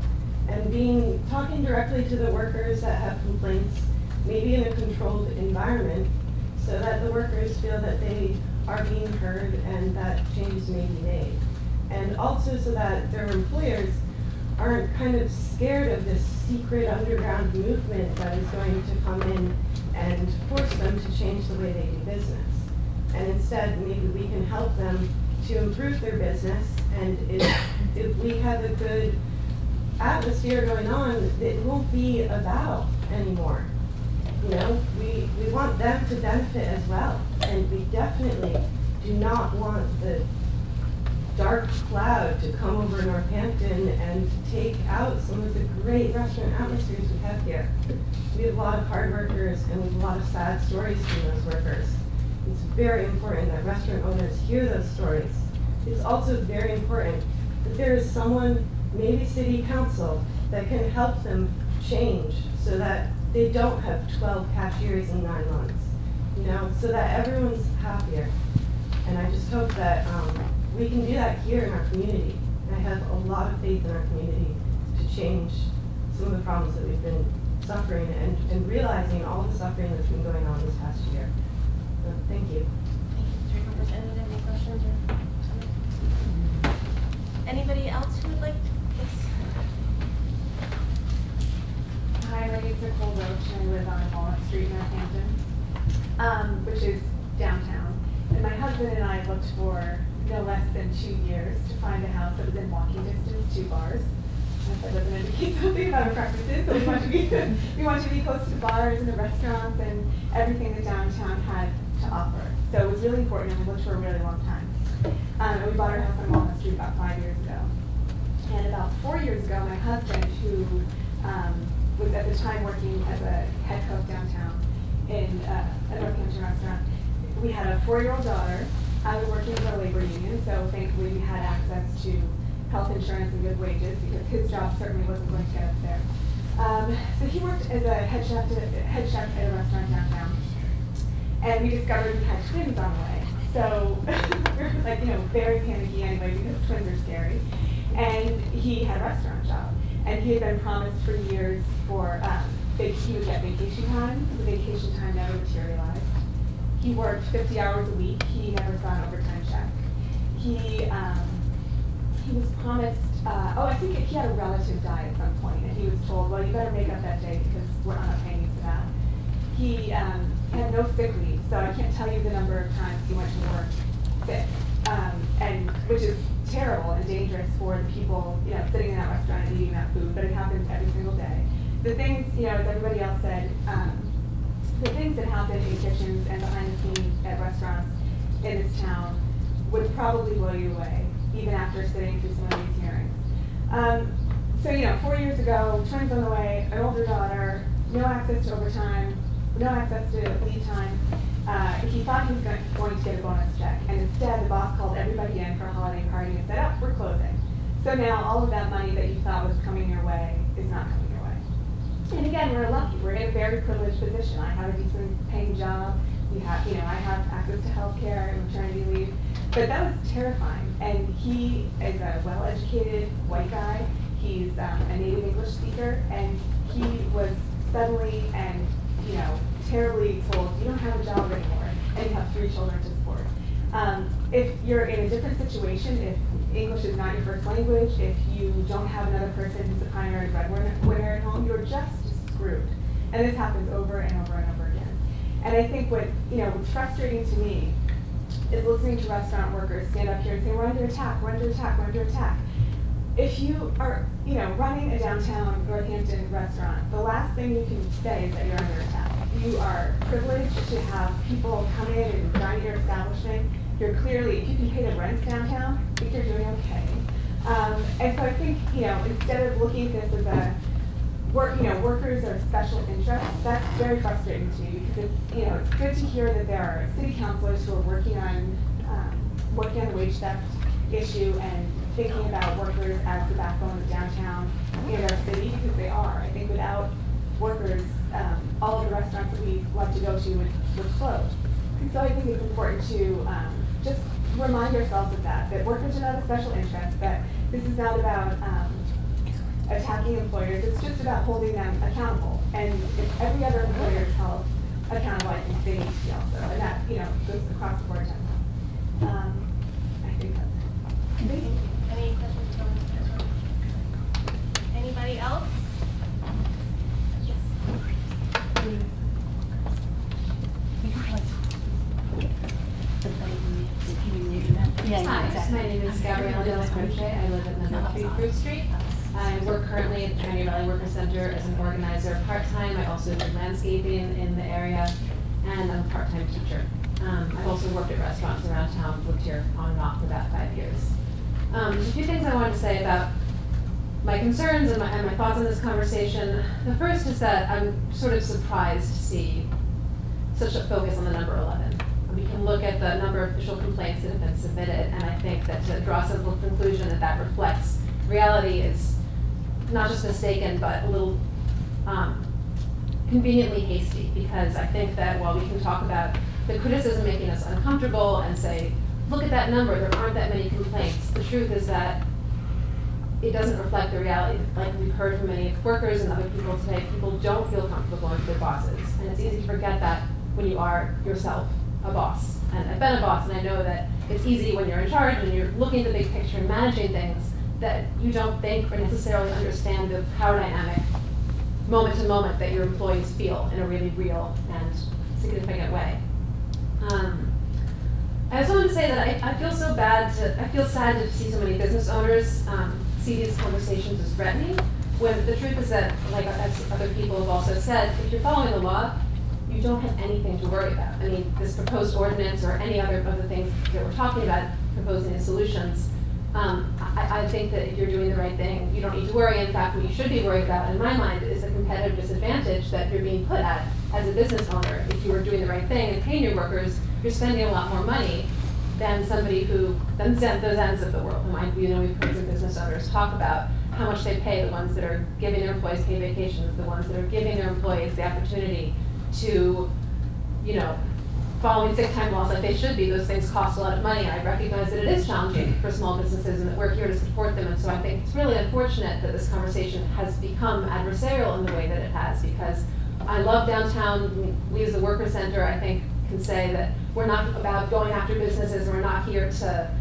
and talking directly to the workers that have complaints, maybe in a controlled environment, so that the workers feel that they are being heard and that changes may be made. And also so that their employers aren't kind of scared of this secret underground movement that is going to come in and force them to change the way they do business. And instead, maybe we can help them to improve their business, and if we have a good atmosphere going on, it won't be a battle anymore. You know, we want them to benefit as well, and we definitely do not want the dark cloud to come over Northampton and take out some of the great restaurant atmospheres we have here. We have a lot of hard workers, and we have a lot of sad stories from those workers. It's very important that restaurant owners hear those stories. It's also very important that there is someone, maybe city council, that can help them change so that they don't have 12 cashiers in 9 months, you know, so that everyone's happier. And I just hope that we can do that here in our community. And I have a lot of faith in our community to change some of the problems that we've been suffering and realizing all the suffering that's been going on this past year. So, thank you. Thank you, Mr. Members. Anyone have any questions or comments? Anybody else who would like this? Hi, my name is Nicole Roach, and I live on Walnut Street in Northampton, which is downtown. And my husband and I looked for no less than 2 years to find a house that was in walking distance to bars. If that doesn't indicate something about our preferences, but we want to be close to bars and the restaurants and everything that downtown had to offer. So it was really important, and we looked for a really long time. And we bought our house on Walnut Street about 5 years ago. And about 4 years ago, my husband, who was at the time working as a head cook downtown in a Northampton restaurant, we had a 4-year-old daughter. I was working for a labor union, so thankfully we had access to health insurance and good wages because his job certainly wasn't going to get us there. So he worked as a head chef at a restaurant downtown, and we discovered we had twins on the way. So we were like, you know, very panicky anyway because twins are scary. And he had a restaurant job, and he had been promised for years for he would get vacation time. The vacation time never materialized. He worked 50 hours a week. He never saw an overtime check. He was promised, I think he had a relative die at some point, and he was told, well, you better make up that day because we're not paying you for that. He had no sick leave, so I can't tell you the number of times he went to work sick, and which is terrible and dangerous for the people, you know, sitting in that restaurant and eating that food, but it happens every single day. The things, you know, as everybody else said, the things that happen in kitchens and behind the scenes at restaurants in this town would probably blow you away, even after sitting through some of these hearings. So, you know, 4 years ago, twins on the way, an older daughter, no access to overtime, no access to leave time. He thought he was going to get a bonus check, and instead the boss called everybody in for a holiday party and said, oh, we're closing. So now all of that money that you thought was coming your way is not coming your way. And again, we're lucky. We're in a very privileged position. I have a decent paying job. We have, you know, I have access to health care and maternity leave. But that was terrifying. And he is a well-educated white guy. He's a native English speaker, and he was suddenly and, you know, terribly told, you don't have a job anymore, and you have 3 children to support. If you're in a different situation, if English is not your first language, if you don't have another person who's the primary breadwinner at home, you're just screwed. And this happens over and over and over again. And I think what's frustrating to me is listening to restaurant workers stand up here and say, we're under attack, we're under attack, we're under attack. If you are, you know, running a downtown Northampton restaurant, the last thing you can say is that you're under attack. You are privileged to have people come in and dine at your establishment. You're clearly, if you can pay the rents downtown, I think you're doing okay. And so I think, you know, instead of looking at this as a workers are special interest, that's very frustrating to me because it's, you know, it's good to hear that there are city councilors who are working on the wage theft issue and thinking about workers as the backbone of downtown and our city, because they are. I think without workers, all of the restaurants that we love to go to would close. And so I think it's important to just remind ourselves of that workers are not a special interest, that this is not about attacking employers, it's just about holding them accountable. And if every other employer is held accountable, I think they need to be also. And that, you know, goes across the board. I think that's it. Thank you. Any questions from this one? Anybody else? Yes. Hi, my name is Gabrielle De La Conche. I live at number 3 Fruit Street. I work currently at the Trinity Valley Worker Center as an organizer part-time. I also do landscaping in the area, and I'm a part-time teacher. I've also worked at restaurants around town, lived here on and off for about 5 years. There's a few things I wanted to say about my concerns and my thoughts on this conversation. The first is that I'm sort of surprised to see such a focus on the number 11. We can look at the number of official complaints that have been submitted, and I think that to draw a simple conclusion that that reflects reality is not just mistaken, but a little conveniently hasty, because I think that while we can talk about the criticism making us uncomfortable and say, look at that number, there aren't that many complaints, the truth is that it doesn't reflect the reality. Like we've heard from many workers and other people today, people don't feel comfortable going to their bosses, and it's easy to forget that when you are yourself a boss. And I've been a boss, and I know that it's easy when you're in charge and you're looking at the big picture and managing things that you don't think or necessarily understand the power dynamic moment to moment that your employees feel in a really real and significant way. I also want to say that I feel sad to see so many business owners see these conversations as threatening, when the truth is that, like as other people have also said, if you're following the law, you don't have anything to worry about. I mean, this proposed ordinance or any other of the things that we're talking about, proposing as solutions, I think that if you're doing the right thing, you don't need to worry. In fact, what you should be worried about, in my mind, is the competitive disadvantage that you're being put at as a business owner. If you are doing the right thing and paying your workers, you're spending a lot more money than somebody than those ends of the world. And we've heard some business owners talk about how much they pay, the ones that are giving their employees paid vacations, the ones that are giving their employees the opportunity to, following sick time laws like they should be. Those things cost a lot of money, and I recognize that it is challenging for small businesses and that we're here to support them. And so I think it's really unfortunate that this conversation has become adversarial in the way that it has, because I love downtown. We as the Worker Center, I think, can say that we're not about going after businesses, and we're not here to,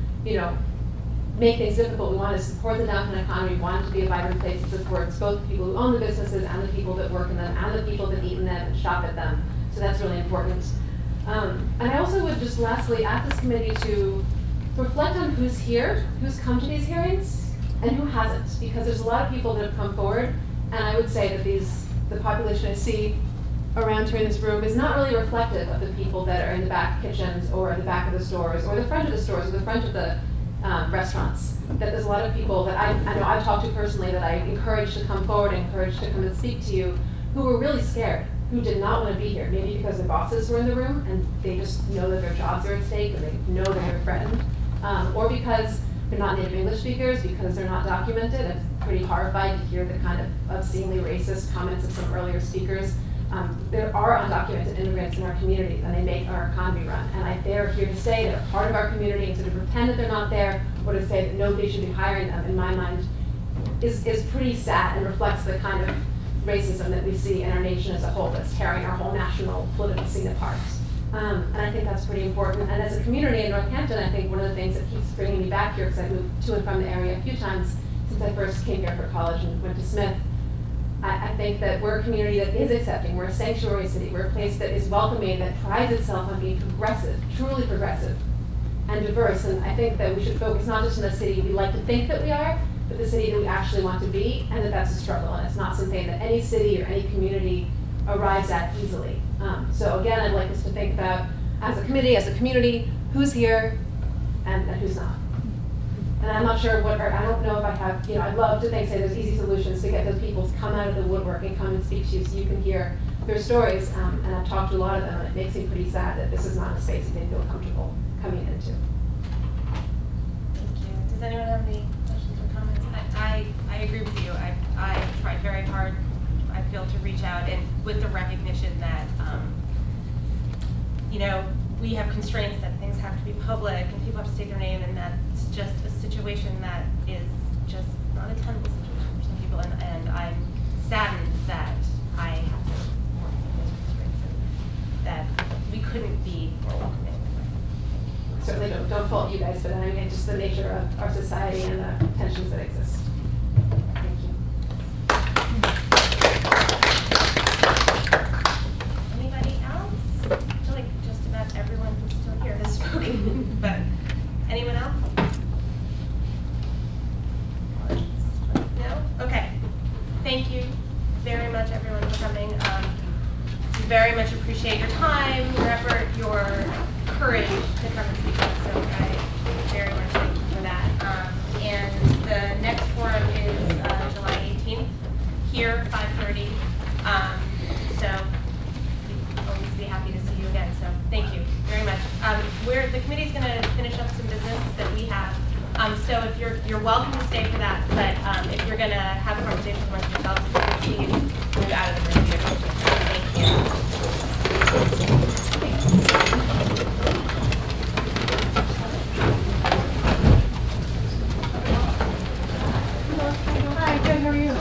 make things difficult. We want to support the downtown economy. We want it to be a vibrant place that supports both the people who own the businesses and the people that work in them and the people that eat in them and shop at them. So that's really important. And I also would just lastly ask this committee to reflect on who's here, who's come to these hearings, and who hasn't, because there's a lot of people that have come forward, and I would say that the population I see around here in this room is not really reflective of the people that are in the back kitchens or the back of the stores or the front of the stores or the front of the restaurants. That there's a lot of people that I know I've talked to personally that I encouraged to come forward, encouraged to come and speak to you, who were really scared, who did not want to be here, maybe because their bosses were in the room and they just know that their jobs are at stake and they know that they're threatened, or because they're not native English speakers, because they're not documented. I'm pretty horrified to hear the kind of obscenely racist comments of some earlier speakers. There are undocumented immigrants in our community, and they make our economy run. And they're here to stay, they're part of our community, and so to pretend that they're not there, or to say that nobody should be hiring them, in my mind, is pretty sad and reflects the kind of racism that we see in our nation as a whole that's tearing our whole national political scene apart. And I think that's pretty important. And as a community in Northampton, I think one of the things that keeps bringing me back here, because I've moved to and from the area a few times since I first came here for college and went to Smith, I think that we're a community that is accepting. We're a sanctuary city. We're a place that is welcoming, that prides itself on being progressive, truly progressive and diverse. And I think that we should focus not just on the city we like to think that we are, but the city that we actually want to be, and that that's a struggle, and it's not something that any city or any community arrives at easily. So again, I'd like us to think about, as a committee, as a community, who's here and who's not. And I'm not sure what, or I don't know if I have, I'd love to say there's easy solutions to get those people to come out of the woodwork and come and speak to you so you can hear their stories. And I've talked to a lot of them, and it makes me pretty sad that this is not a space that they feel comfortable coming into. Thank you. Does anyone have any questions or comments? I agree with you. I tried very hard, I feel, to reach out, and with the recognition that, we have constraints that things have to be public and people have to state their name, and that's just a situation that is just not a tenable situation for some people, and I'm saddened that I have to work with those constraints and that we couldn't be more welcoming. Certainly don't fault you guys, but I mean just the nature of our society and the tensions that exist. Thank you. Anybody else? I feel like just about everyone who's still here has spoken, but anyone else? No? Okay. Thank you very much, everyone, for coming. We very much appreciate your time, your effort, your courage to come and speak to us, so I very much thank you for that. And the next forum is July 18th, here, 5:30. So we'll always be happy to see you again, so thank you very much. The committee's going to finish up some business that we have. So if you're welcome to stay for that, but if you're going to have a conversation amongst yourselves, please move out of the room. Thank you. Hi, good, how are you?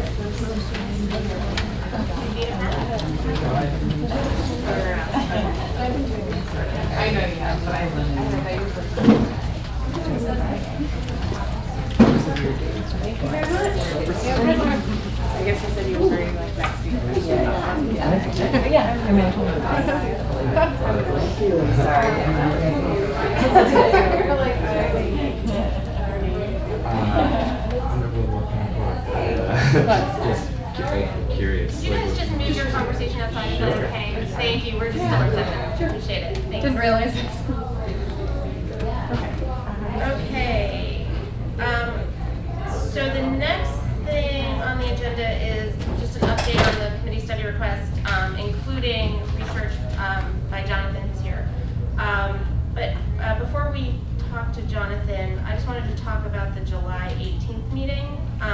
I know you have, but I Thank you very much. I guess you said you were very like next week. Yeah, I mean, I told you. Just curious. Could you guys just move your conversation outside if that's okay? Thank you. We're just still in session. Appreciate it. Thanks. Didn't realize. Okay. So the next thing on the agenda is just an update on the committee study request, including research by Jonathan, who's here. But before we talk to Jonathan, I just wanted to talk about the July 18th meeting.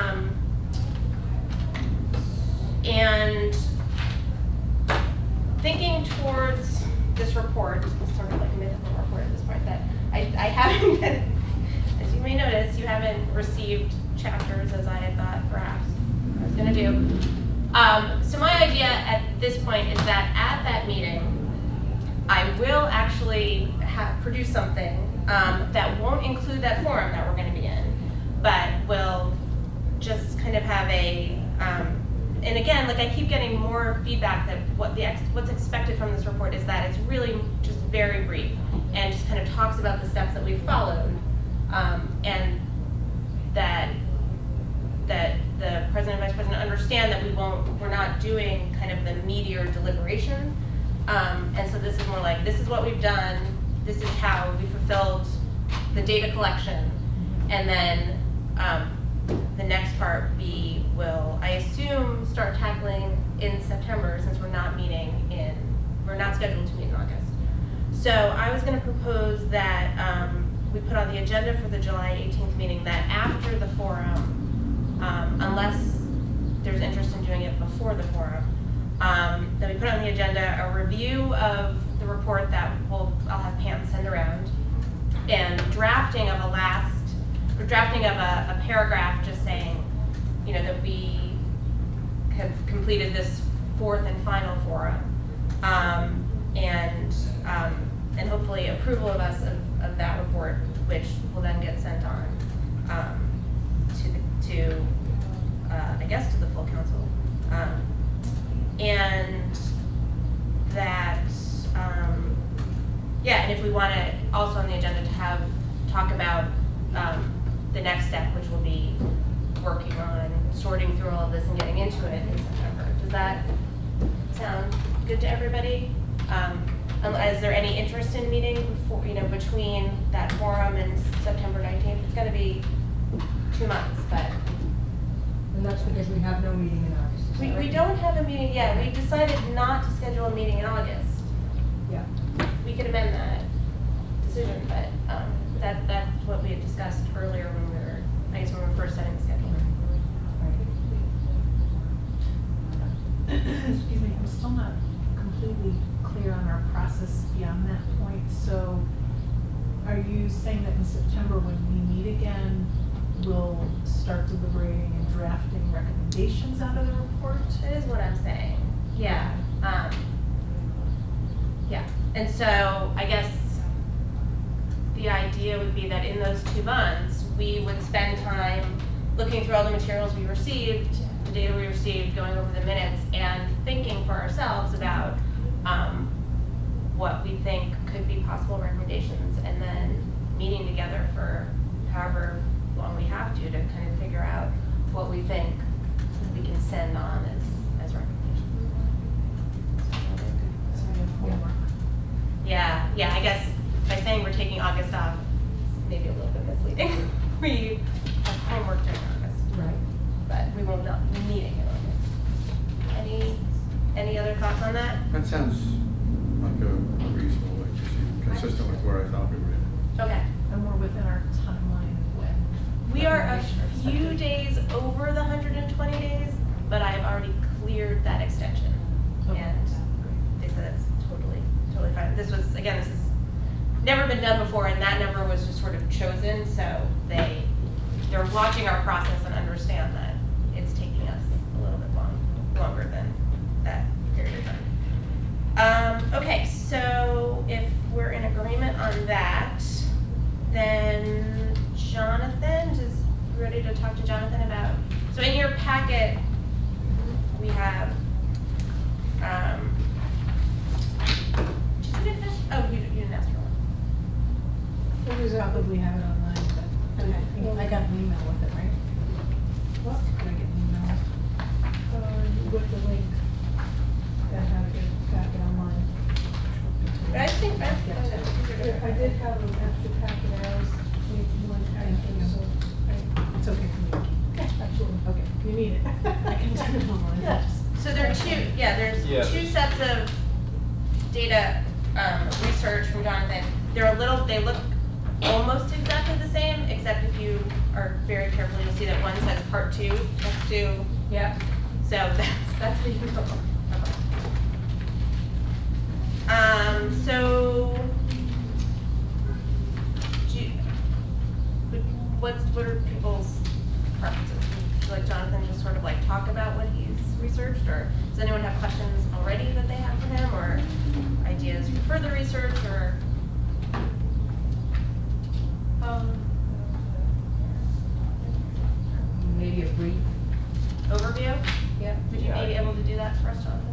And thinking towards this report, it's sort of like a mythical report at this point, that I haven't been, as you may notice, you haven't received chapters as I had thought perhaps I was going to do. So my idea at this point is that at that meeting, I will actually produce something that won't include that forum that we're going to be in, but will just kind of have a, and again, like I keep getting more feedback that what's expected from this report is that it's really just very brief and just kind of talks about the steps that we've followed, and that the president and vice president understand that we're not doing kind of the meatier deliberation, and so this is more like, this is what we've done, this is how we fulfilled the data collection, and then the next part we will, I assume, start tackling in September, since we're not scheduled to meet in August. So I was going to propose that we put on the agenda for the July 18th meeting that after the forum, unless there's interest in doing it before the forum, that we put on the agenda a review of the report that I'll have Hamp send around, and drafting of a paragraph just saying, that we have completed this fourth and final forum, and hopefully approval of us of that report, which will then get sent on to I guess to the full council, and that and if we want to also on the agenda to talk about the next step, which will be working on sorting through all of this and getting into it in September. Does that sound good to everybody? Is there any interest in meeting before, between that forum and September 19th? It's going to be 2 months, but. And that's because we have no meeting in August. Is that We right? don't have a meeting yet. We decided not to schedule a meeting in August. Yeah. We could amend that decision, but that's what we had discussed earlier when we were first setting the schedule. Excuse me, I'm still not completely clear on our process beyond that point. So are you saying that in September when we meet again, we'll start deliberating and drafting recommendations out of the report? That is what I'm saying. Yeah. Yeah. And so I guess the idea would be that in those 2 months, we would spend time looking through all the materials we received, the data we received, going over the minutes, and thinking for ourselves about what we think could be possible recommendations, and then meeting together for however long we have to kind of figure out what we think we can send on as recommendations. Yeah, I guess by saying we're taking August off, maybe a little bit misleading. We have homework during August. Right. But we will not be meeting in August. Any other thoughts on that? That sounds like a reasonable way to proceed, consistent with where I thought we were headed. Okay. And we're within our timeline of when. We are a recommendations are few expected. days over the 120 days, but I have already cleared that extension. Okay. And they said that's totally fine. This has never been done before, and that number was just sort of chosen, so they're watching our process and understand that it's taking us a little bit longer than that period of time. Okay, so if we're in agreement on that, then Jonathan, is ready to talk to Jonathan about, so in your packet, we have, you didn't ask for one. We probably have it online, but I got an email with it, right? What? Did I get an email? With the link that had a packet online. But I think that's, I did have an extra packet as one item, so it's okay for me. Okay, absolutely. Okay, if you need it, I can turn it online. Yeah. So there are there's two sets of data research from Jonathan. They look almost exactly the same, except if you are very careful, you'll see that one says part 2 next to. Yeah. So that's how you can go. So what are people's preferences? Would you like Jonathan just sort of like talk about what he's researched, or does anyone have questions already that they have for him, or ideas for further research, or? Maybe a brief Overview? Yeah. Would you be able to do that for us, Jonathan?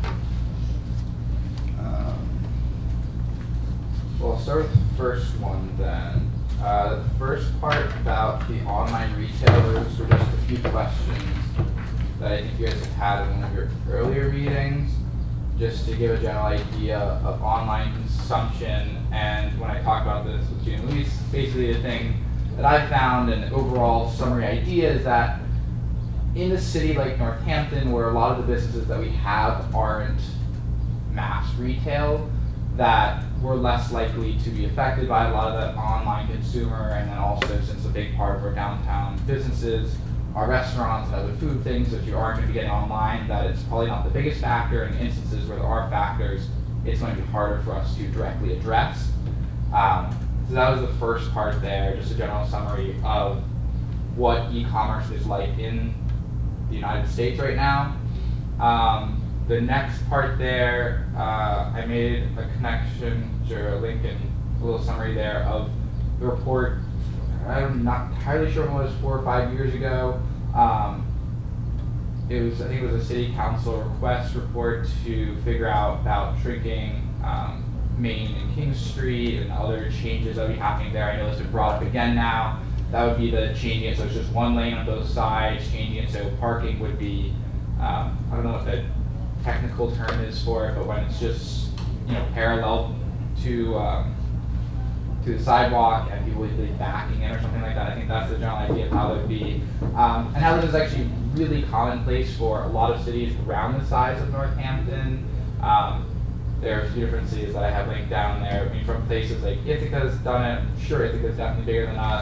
Well, I'll start with the first one then. The first part about the online retailers were just a few questions that I think you guys have had in one of your earlier meetings, just to give a general idea of online consumption. And when I talk about this with Gina and Elise, basically the thing that I found, an overall summary idea, is that in a city like Northampton, where a lot of the businesses that we have aren't mass retail, that we're less likely to be affected by a lot of that online consumer. And then also, since a big part of our downtown businesses are restaurants and other food things that you aren't going to be getting online, that it's probably not the biggest factor. In instances where there are factors, it's going to be harder for us to directly address. So that was the first part there, just a general summary of what e-commerce is like in the United States right now. The next part there, I made a connection to a link and a little summary there of the report. I'm not entirely sure when it was, 4 or 5 years ago. I think it was a city council request report to figure out about shrinking Main and King Street and other changes that will be happening there. I know it's been brought up again now. that would be the changing it so it's just one lane on both sides, changing it so parking would be, I don't know what the technical term is for it, but when it's just, you know, parallel to the sidewalk and people would be backing in or something like that. I think that's the general idea of how it would be. And how this is actually really commonplace for a lot of cities around the size of Northampton. There are a few different cities that I have linked down there. I mean, from places like Ithaca's done it. I'm sure Ithaca's definitely bigger than us.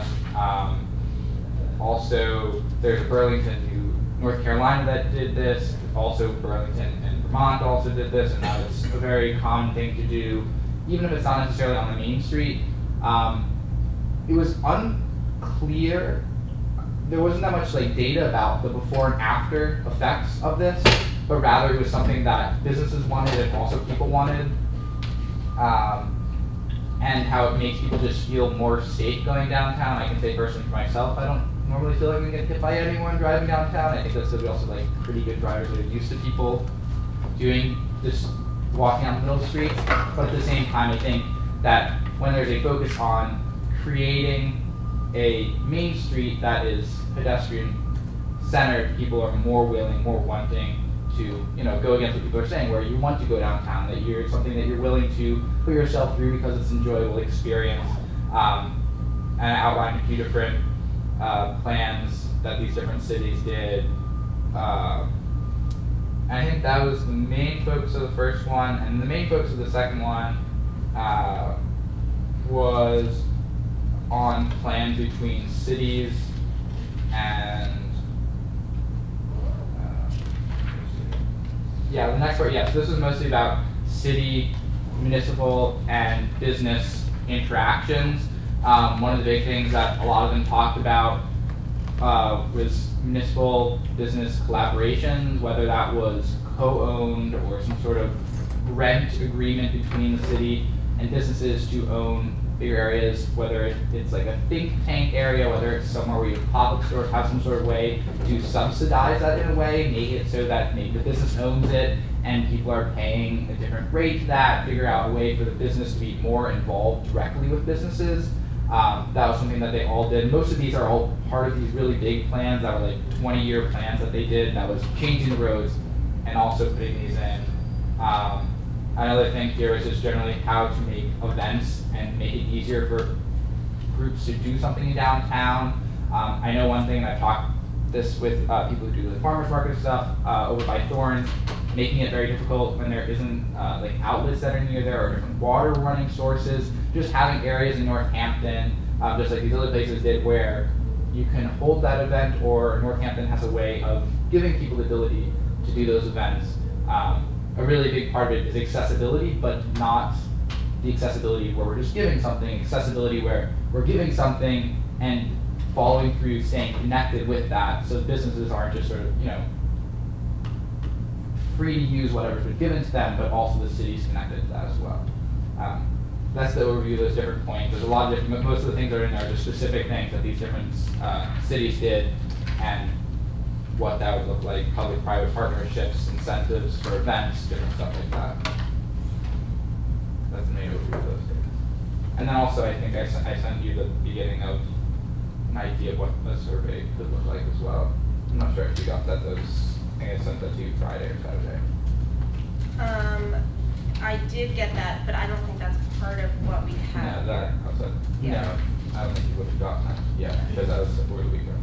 Also, there's Burlington, North Carolina that did this. Also, Burlington and Vermont also did this, and now it's a very common thing to do, even if it's not necessarily on the main street. It was unclear. There wasn't that much like data about the before and after effects of this, but rather it was something that businesses wanted and also people wanted, and how it makes people just feel more safe going downtown. I can say personally for myself, I don't normally feel like we get hit by anyone driving downtown. I think that's because we also like pretty good drivers that are used to people doing just walking on the middle of the street. But at the same time, I think that when there's a focus on creating a main street that is pedestrian centered, people are more willing, more wanting to, you know, go against what people are saying, where you want to go downtown, that you're something that you're willing to put yourself through because it's an enjoyable experience. And I outlined a few different plans that these different cities did. And I think that was the main focus of the first one, and the main focus of the second one was on plans between cities and yeah, the next part, yes, this is mostly about city, municipal, and business interactions. One of the big things that a lot of them talked about was municipal business collaborations, whether that was co-owned or some sort of rent agreement between the city and businesses to own bigger areas, whether it's like a think tank area, whether it's somewhere where you have public stores, have some sort of way to subsidize that in a way, make it so that maybe the business owns it and people are paying a different rate to that, figure out a way for the business to be more involved directly with businesses. That was something that they all did. Most of these are all part of these really big plans that were like 20-year plans that they did that was changing the roads and also putting these in. Another thing here is just generally how to make events and make it easier for groups to do something in downtown. I know one thing, and I've talked this with people who do the farmers market stuff over by Thorns, making it very difficult when there isn't like outlets that are near there or different water running sources. Just having areas in Northampton, just like these other places did, where you can hold that event, or Northampton has a way of giving people the ability to do those events. A really big part of it is accessibility, but not the accessibility where we're just giving something, accessibility where we're giving something and following through, staying connected with that, so businesses aren't just sort of, you know, free to use whatever's been given to them, but also the city's connected to that as well. That's the overview of those different points. There's a lot of different, most of the things that are in there are just specific things that these different cities did, and what that would look like, public-private partnerships, incentives for events, different stuff like that. That's the main overview of those things. And then also, I think I sent you the beginning of an idea of what the survey could look like as well. I'm not sure if you got that. I think I sent that to you Friday or Saturday. I did get that, but I don't think that's part of what we have. No, that outside. Yeah. No, I don't think you would have gotten that. Yeah, because that was over the weekend.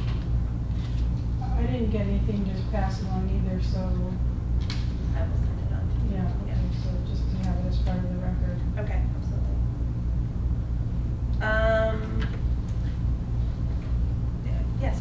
I didn't get anything to pass along either, so. I will send it on to you. Yeah, okay, so just to have it as part of the record. Okay, absolutely. Yes.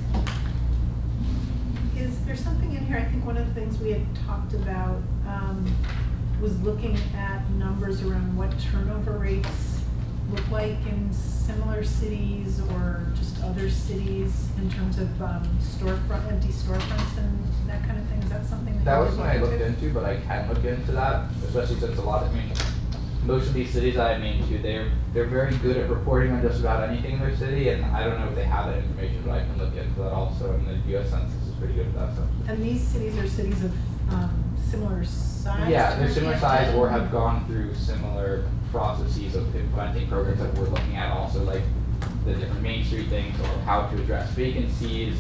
Is there something in here, I think one of the things we had talked about was looking at numbers around what turnover rates look like in similar cities or just other cities in terms of empty storefronts and that kind of thing. Is that something that That you was something I looked looked into? into, but I can look into that, especially since a lot of, most of these cities I've been to, they're very good at reporting on just about anything in their city, and I don't know if they have that information, but I can look into that also, and the US Census is pretty good at that stuff. And these cities are cities of similar size? Yeah, they're to similar size or have gone through similar processes of implementing programs that we're looking at also, like the different Main Street things or how to address vacancies.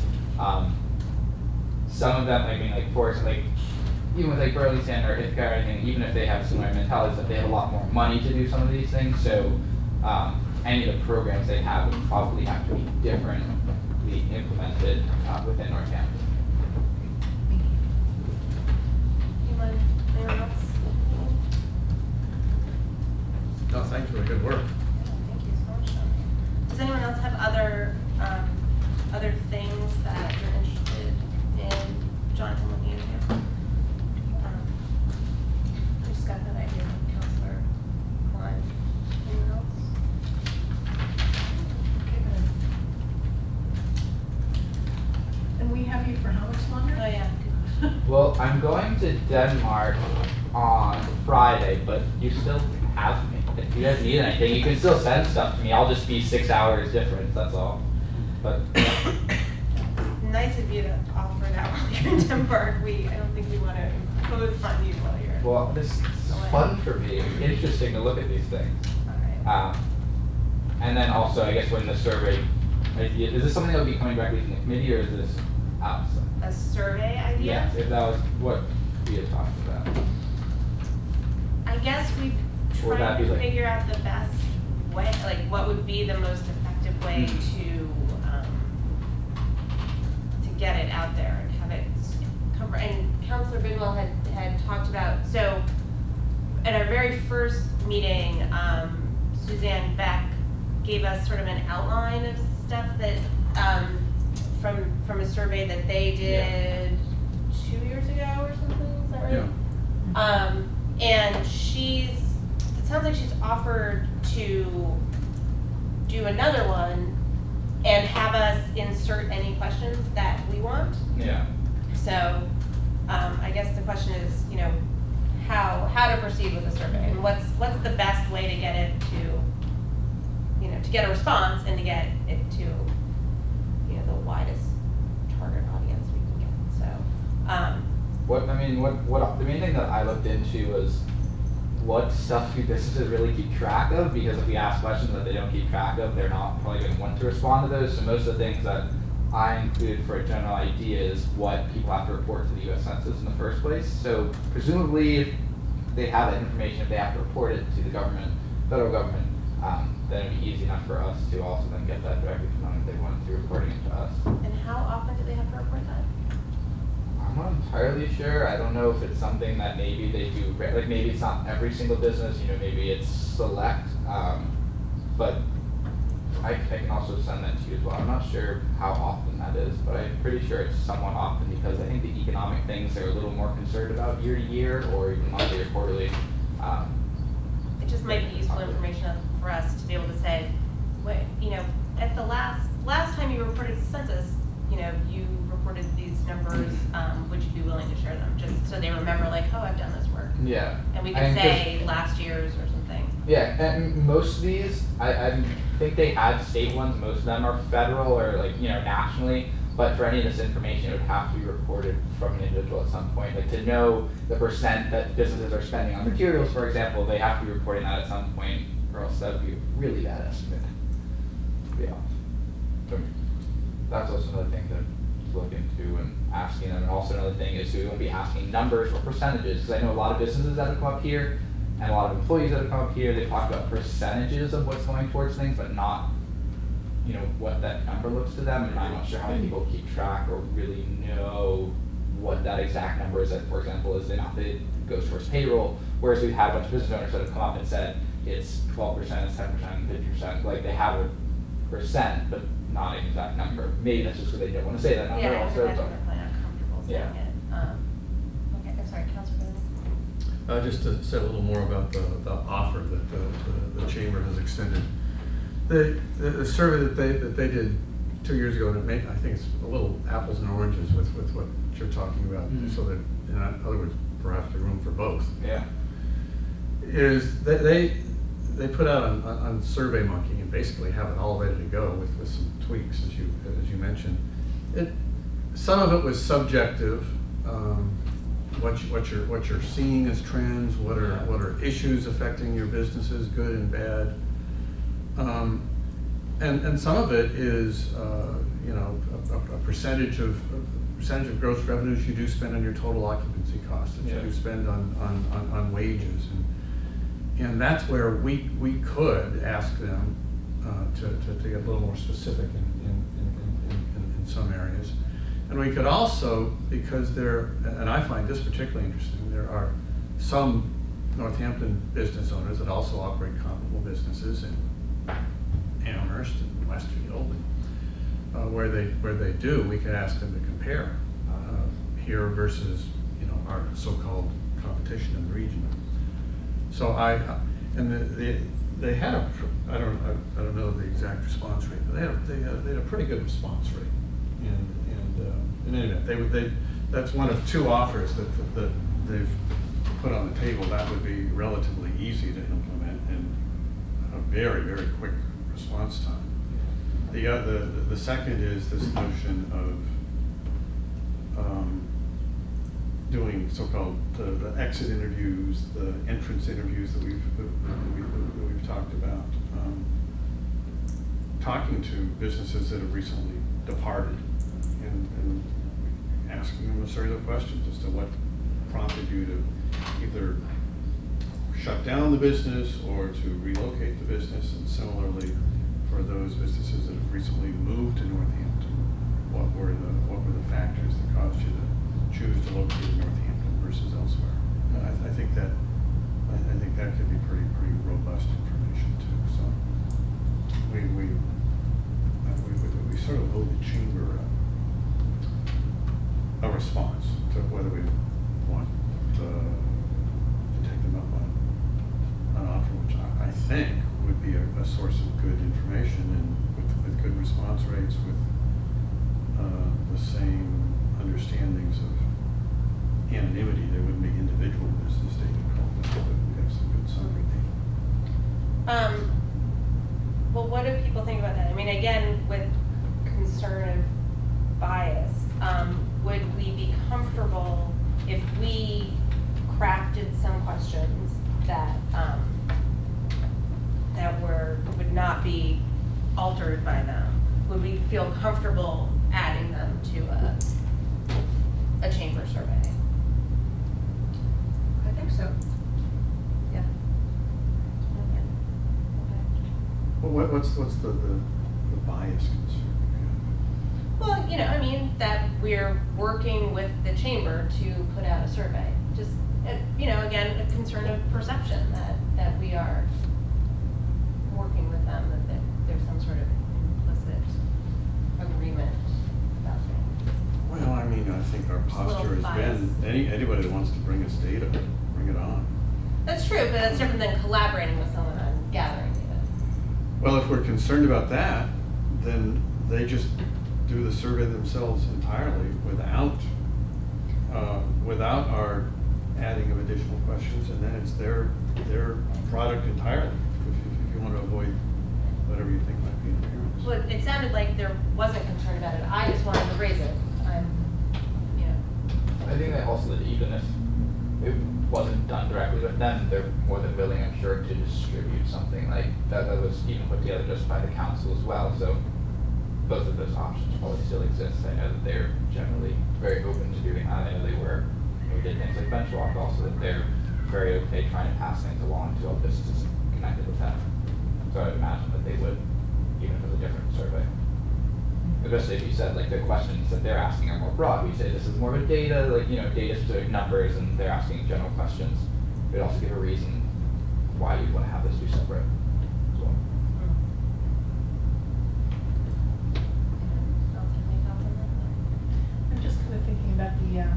Some of them, I mean, like for example, like even with like Burlington or Ithaca or anything, even if they have similar mentalities, that they have a lot more money to do some of these things. So any of the programs they have would probably have to be differently implemented within Northampton. Anyone else? No, thanks for the good work. Thank you so much. Does anyone else have other things that you're interested in Jonathan looking into? I just got that idea from Councilor Klein. Anyone else? Okay, then. And we have you for how much longer? Oh, yeah. Well, I'm going to Denmark on Friday, but you still have me. If you guys need anything, you can still send stuff to me. I'll just be 6 hours different, that's all. But Nice of you to offer that while you're in Denmark. I don't think we want to impose on you while you're. well, this is fun for me. It's interesting to look at these things. And then also, I guess when the survey, is this something that will be coming directly from the committee, or is this outside? A survey idea? Yes, if that was what we had talked about. I guess we Or would that try be to like- figure out the best way, like what would be the most effective way to get it out there and have it cover. And Councilor Bidwell had talked about, so at our very first meeting, Suzanne Beck gave us sort of an outline of stuff that from a survey that they did 2 years ago or something. Is that right? Yeah. And it sounds like she's offered to do another one and have us insert any questions that we want. Yeah. So, I guess the question is, how to proceed with the survey, and what's the best way to get it to get a response and to get it to, the widest target audience we can get. So, the main thing that I looked into was what stuff do businesses really keep track of, because if we ask questions that they don't keep track of, they're not probably going to want to respond to those. So most of the things that I included for a general idea is what people have to report to the US Census in the first place. So presumably if they have that information, if they have to report it to the government, federal government, then it'd be easy enough for us to also then get that directly from them if they wanted to be reporting it to us. and how often do they have to report that? I'm not entirely sure. I don't know if it's something that maybe they do, like maybe it's not every single business, maybe it's select, but I can also send that to you as well. I'm not sure how often that is, but I'm pretty sure it's somewhat often, because I think the economic things they're a little more concerned about year to year or even monthly or quarterly. It just might be useful information for us to be able to say, wait, at the last time you reported the census, you reported these numbers, would you be willing to share them? Just so they remember, like, oh, I've done this work. Yeah. And we can say last year's or something. Yeah, and most of these, I think they had state ones. Most of them are federal or nationally. But for any of this information, it would have to be reported from an individual at some point. Like to know the percent that businesses are spending on materials, for example, they have to be reporting that at some point, or else that would be a really bad estimate. Yeah. So that's also another thing to look into and asking them. And also another thing is we won't be asking numbers or percentages, because I know a lot of businesses that have come up here and a lot of employees that have come up here, they talk about percentages of what's going towards things, but not what that number looks to them, and I'm not sure how many people keep track or really know what that exact number is. That, for example, is the amount that it goes towards payroll, whereas we've had a bunch of business owners that have come up and said it's 12%, it's 10%, 50%, like they have a percent, but not an exact number. Maybe that's just because they don't want to say that number. Yeah, also, they're probably not comfortable saying it. Okay, I'm sorry, Councilor Bennett. Just to say a little more about the offer that the chamber has extended. The survey that they did 2 years ago, and I think it's a little apples and oranges with what you're talking about, so that, in other words, perhaps there's room for both. Yeah. Is that they put out on SurveyMonkey and basically have it all ready to go with some tweaks, as you mentioned. Some of it was subjective. What you're seeing as trends, what are issues affecting your businesses, good and bad. And some of it is, you know, a percentage of gross revenues you do spend on your total occupancy costs that you do spend on wages, and that's where we could ask them to get a little more specific in some areas. And we could also, because and I find this particularly interesting, there are some Northampton business owners that also operate comparable businesses in Amherst and Westfield, and where they do, we could ask them to compare here versus, you know, our so-called competition in the region. So they had I don't know the exact response rate, but they had a pretty good response rate, and in any event, that's one of two offers that they've put on the table. That would be relatively easy to implement and a very, very quick response time. The second is this notion of doing so-called the exit interviews, the entrance interviews that we've talked about, talking to businesses that have recently departed and asking them a series of questions as to what prompted you to either shut down the business or to relocate the business, and similarly for those businesses that have recently moved to Northampton, what were the factors that caused you to choose to locate in Northampton versus elsewhere? I think that could be pretty robust information too. So we sort of owe the chamber a response to whether we want to take them up on an offer, which I think would be a source of good information and with good response rates, with the same understandings of anonymity. There wouldn't be individual business data called, but we have some good summary data. Well, what do people think about that? I mean, again, with concern of bias, would we be comfortable if we crafted some questions that would not be altered by them? Would we feel comfortable adding them to a chamber survey? I think so. Yeah. Well, what's the bias concern? Well, you know, I mean, that we're working with the chamber to put out a survey. Just, you know, again, a concern of perception that we are working with them, that there's some sort of implicit agreement about things. Well, I mean, I think our posture has been, anybody that wants to bring us data, bring it on. That's true, but that's different than collaborating with someone on gathering data. Well, if we're concerned about that, then they just do the survey themselves entirely without our adding of additional questions, and then it's their product entirely, if you want to avoid whatever you think might be interference. Well, it sounded like there wasn't concern about it. I just wanted to raise it. You know. I think that also that even if it wasn't done directly with them, they're more than willing, I'm sure, to distribute something like that was even put together just by the council as well. So both of those options probably still exist. I know that they're generally very open to doing that. I know they were. We did things like Benchwalk also, that they're very okay trying to pass things along to all businesses connected with them. So I'd imagine that they would, even if it was a different survey. Especially if you said like the questions that they're asking are more broad. We say this is more of a data, like, you know, data specific numbers, and they're asking general questions. We'd also give a reason why you'd want to have those two separate as well. I'm just kind of thinking about the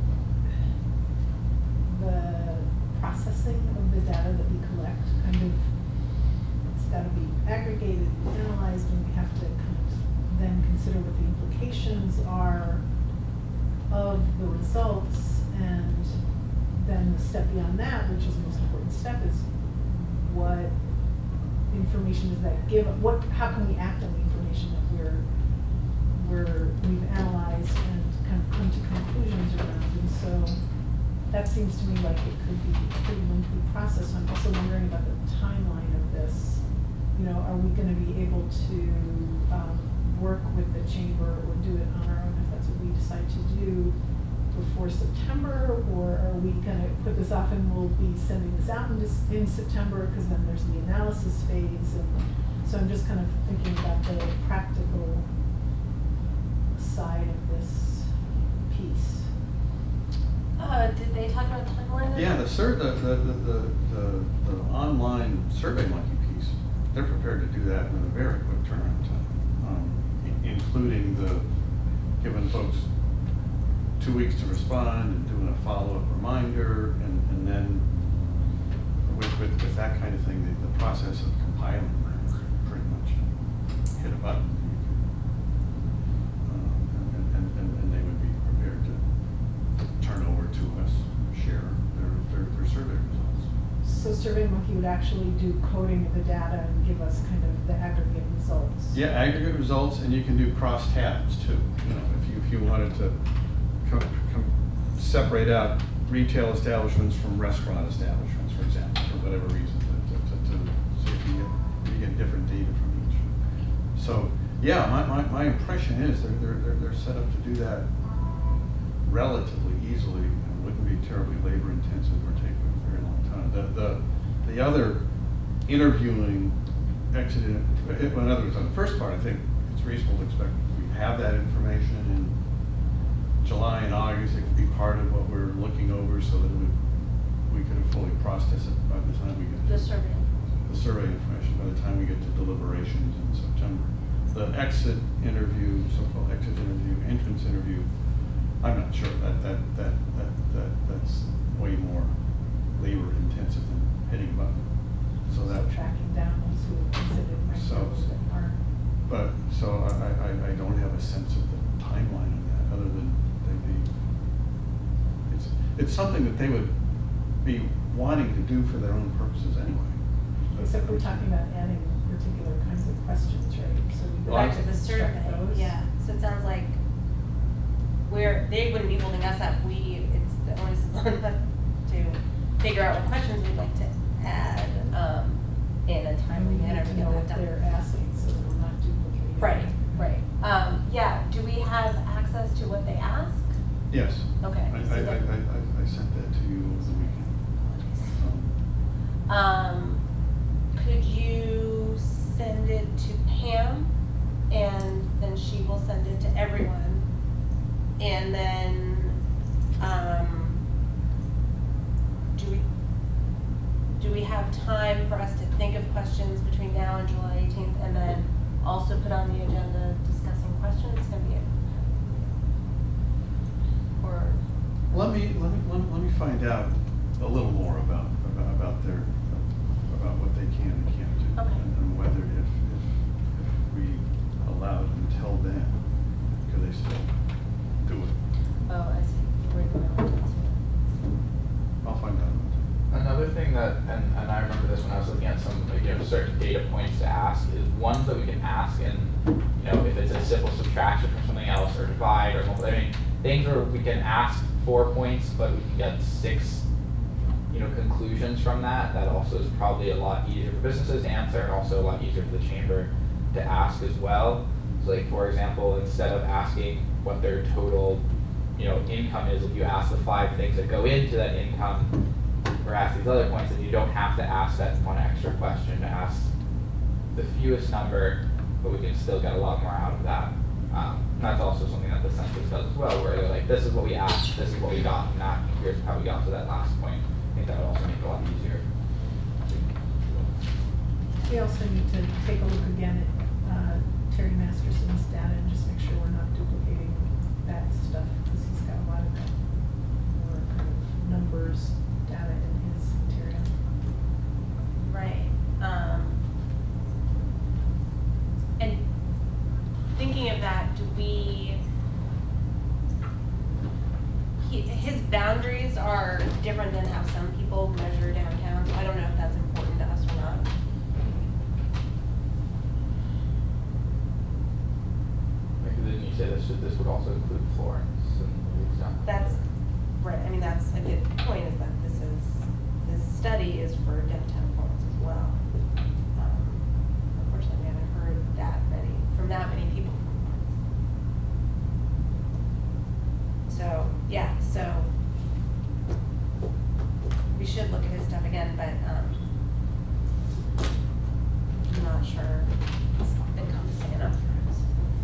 processing of the data that we collect. Kind of, it's got to be aggregated, analyzed, and we have to kind of then consider what the implications are of the results, and then the step beyond that, which is the most important step, is what information does that give? How can we act on the information that we've analyzed and kind of come to conclusions around? And so that seems to me like it could be a pretty lengthy process. I'm also wondering about the timeline of this. you know, are we gonna be able to, work with the chamber or do it on our own if that's what we decide to do before September? Or are we gonna put this off and we'll be sending this out in September, because then there's the analysis phase? And so I'm just kind of thinking about the practical side of this piece. Did they talk about timeline? Yeah, the online Survey Monkey piece, they're prepared to do that in a very quick turnaround time, including giving folks 2 weeks to respond and doing a follow-up reminder, and then with that kind of thing, the process of compiling pretty much hit a button. And they would be prepared to turn over to us, share their survey results. So SurveyMonkey would actually do coding of the data and give us kind of the aggregate results? Yeah, aggregate results, and you can do cross tabs too. You know, if you wanted to separate out retail establishments from restaurant establishments, for example, for whatever reason, to see if you get different data from each. So yeah, my impression is they're set up to do that relatively easily, and wouldn't be terribly labor intensive or take a very long time. The other interviewing exit, in other words, on the first part, I think it's reasonable to expect we have that information in July and August. It could be part of what we're looking over, so that we could have fully processed it by the time we get to the survey information, by the time we get to deliberations in September. The exit interview, so-called exit interview, entrance interview, I'm not sure. That's way more labor intensive than hitting a button. So that tracking down those who have considered microbes that aren't. But so I don't have a sense of the timeline on that, other than it's something that they would be wanting to do for their own purposes anyway. Except we're talking about adding particular kinds of questions, right? So we go Back to the survey, those. yeah. So it sounds like they wouldn't be holding us up. It's the onus is on us to figure out what questions we'd like to add in a timely manner to get that done. They're asking, so we're not duplicating. Right. Yeah. Do we have access to what they ask? Yes. Okay. I sent that to you over the weekend. Could you send it to Pam, and then she will send it to everyone, and then do we have time for us to think of questions between now and July 18th, and then also put on the agenda discussing questions? It's going to be or let me find out a little more about what they can and can't do, and whether if we allow it until then, could they still do it? Oh, I see. I'll find out about that. Another thing that, and I remember this when I was looking at some certain data points to ask, is ones that we can ask, and if it's a simple subtraction from something else, or divide, or multiply. I mean, things where we can ask 4 points, but we can get 6 conclusions from that. That also is probably a lot easier for businesses to answer, and also a lot easier for the chamber to ask as well. So like, for example, instead of asking what their total income is, if you ask the 5 things that go into that income, or ask these other points, then you don't have to ask that one extra question to ask the fewest number, but we can still get a lot more out of that. That's also something that the census does as well, where they're like, this is what we asked, this is what we got, not here's how we got to that last point. I think that would also make it a lot easier. We also need to take a look again at Terry Masterson's data and just make sure we're not duplicating that stuff, because he's got a lot of that more kind of numbers data in his material. Right. And thinking of that, his boundaries are different than how some people measure downtown, so I don't know if that's important to us or not. Didn't you say this would also include Florence and stuff? That's right. I mean, that's a good point, is that this study is for downtown Florence as well. should look at his stuff again, but, I'm not sure it's encompassing enough for us.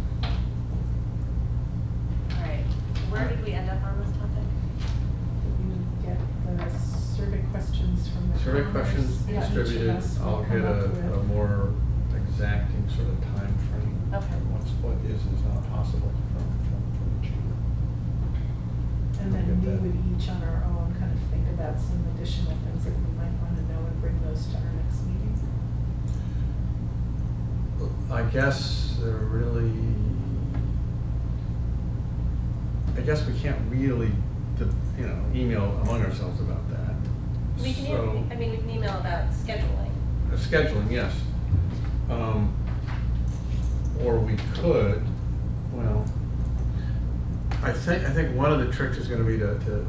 All right, where did we end up on this topic? You get the survey questions from the. Survey questions commoners. Yeah, each of distributed, us will I'll come get up a with- more exacting sort of time frame. Okay. What is and is not possible from the chief. And then we would each on our own kind of think about some additional things that we might want to know and bring those to our next meeting. I guess we can't really, email among ourselves about that. We can, So- we can email about scheduling. Scheduling, yes. Or we could, well, I think one of the tricks is gonna be to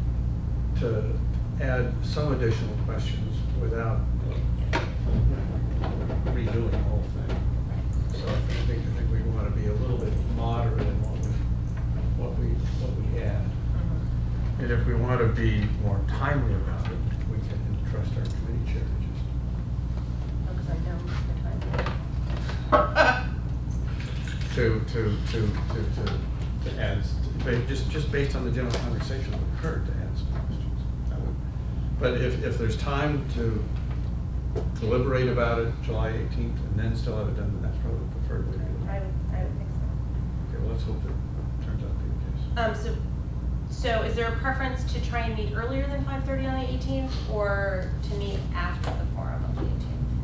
add some additional questions without redoing the whole thing. So I think we wanna be a little bit moderate in what we add. And if we wanna be more timely about it, we can entrust our committee chair to just Because I know to add, just based on the general conversation that occurred, to add some questions. But if there's time to deliberate about it July 18th and then still have it done, then that's probably the preferred way to do it. I would think so. Okay, well, let's hope that turns out to be the case. So is there a preference to try and meet earlier than 5:30 on the 18th, or to meet after the forum on the 18th?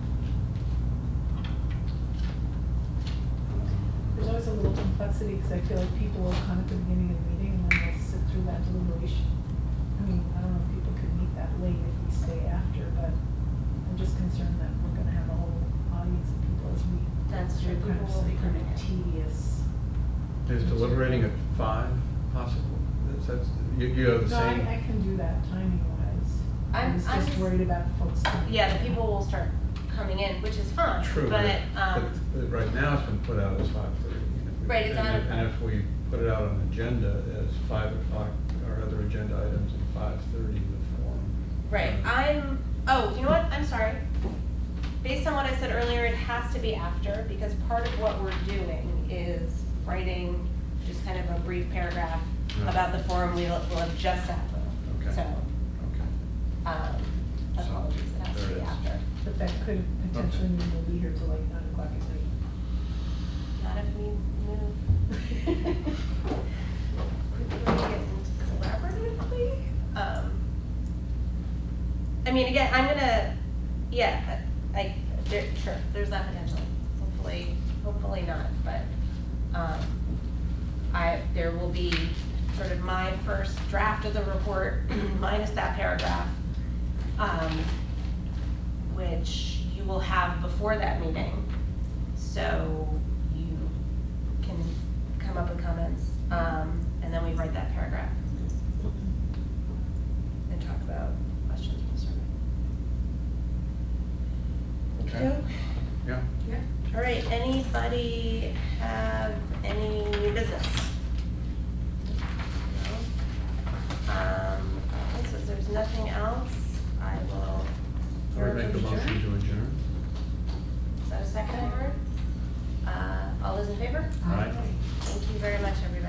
There's always a little complexity because I feel like people will come at the beginning of the meeting and then they'll sit through that deliberation. I mean, I don't know if people could meet that late if we stay after, but I'm just concerned that we're gonna have a whole audience of people as we. That's true, Kind of people will be some kind coming of in. tedious. Is deliberating at 5 possible? You have the No, same? I can do that timing wise. I I'm was just just- worried about folks coming. Yeah, the people will start coming in, which is fine. True, But, but right now it's been put out as 5:30. Right, it's on a- And if we put it out on the agenda as 5 o'clock, our other agenda items, and 5:30 the forum. right, you know what, I'm sorry. Based on what I said earlier, it has to be after, because part of what we're doing is writing just kind of a brief paragraph Yeah. about the forum we'll have just sat with. Okay. So, Okay. apologies, it has to There be it is. after. But that could potentially mean we'll be here till like 9 o'clock at night. Not if we move. Quickly and collaboratively. I mean, again, I'm gonna, yeah, sure, there's that potential. Hopefully not, but, there will be sort of my first draft of the report minus that paragraph, which you will have before that meeting. So you can come up with comments, and then we write that paragraph and talk about questions from the survey. Okay. Yeah. Yeah. All right, anybody have any new business? No? Okay, so if there's nothing else, I will. I would make a motion to adjourn. Is that a second, I heard? All those in favor? Aye. Thank you very much, everybody.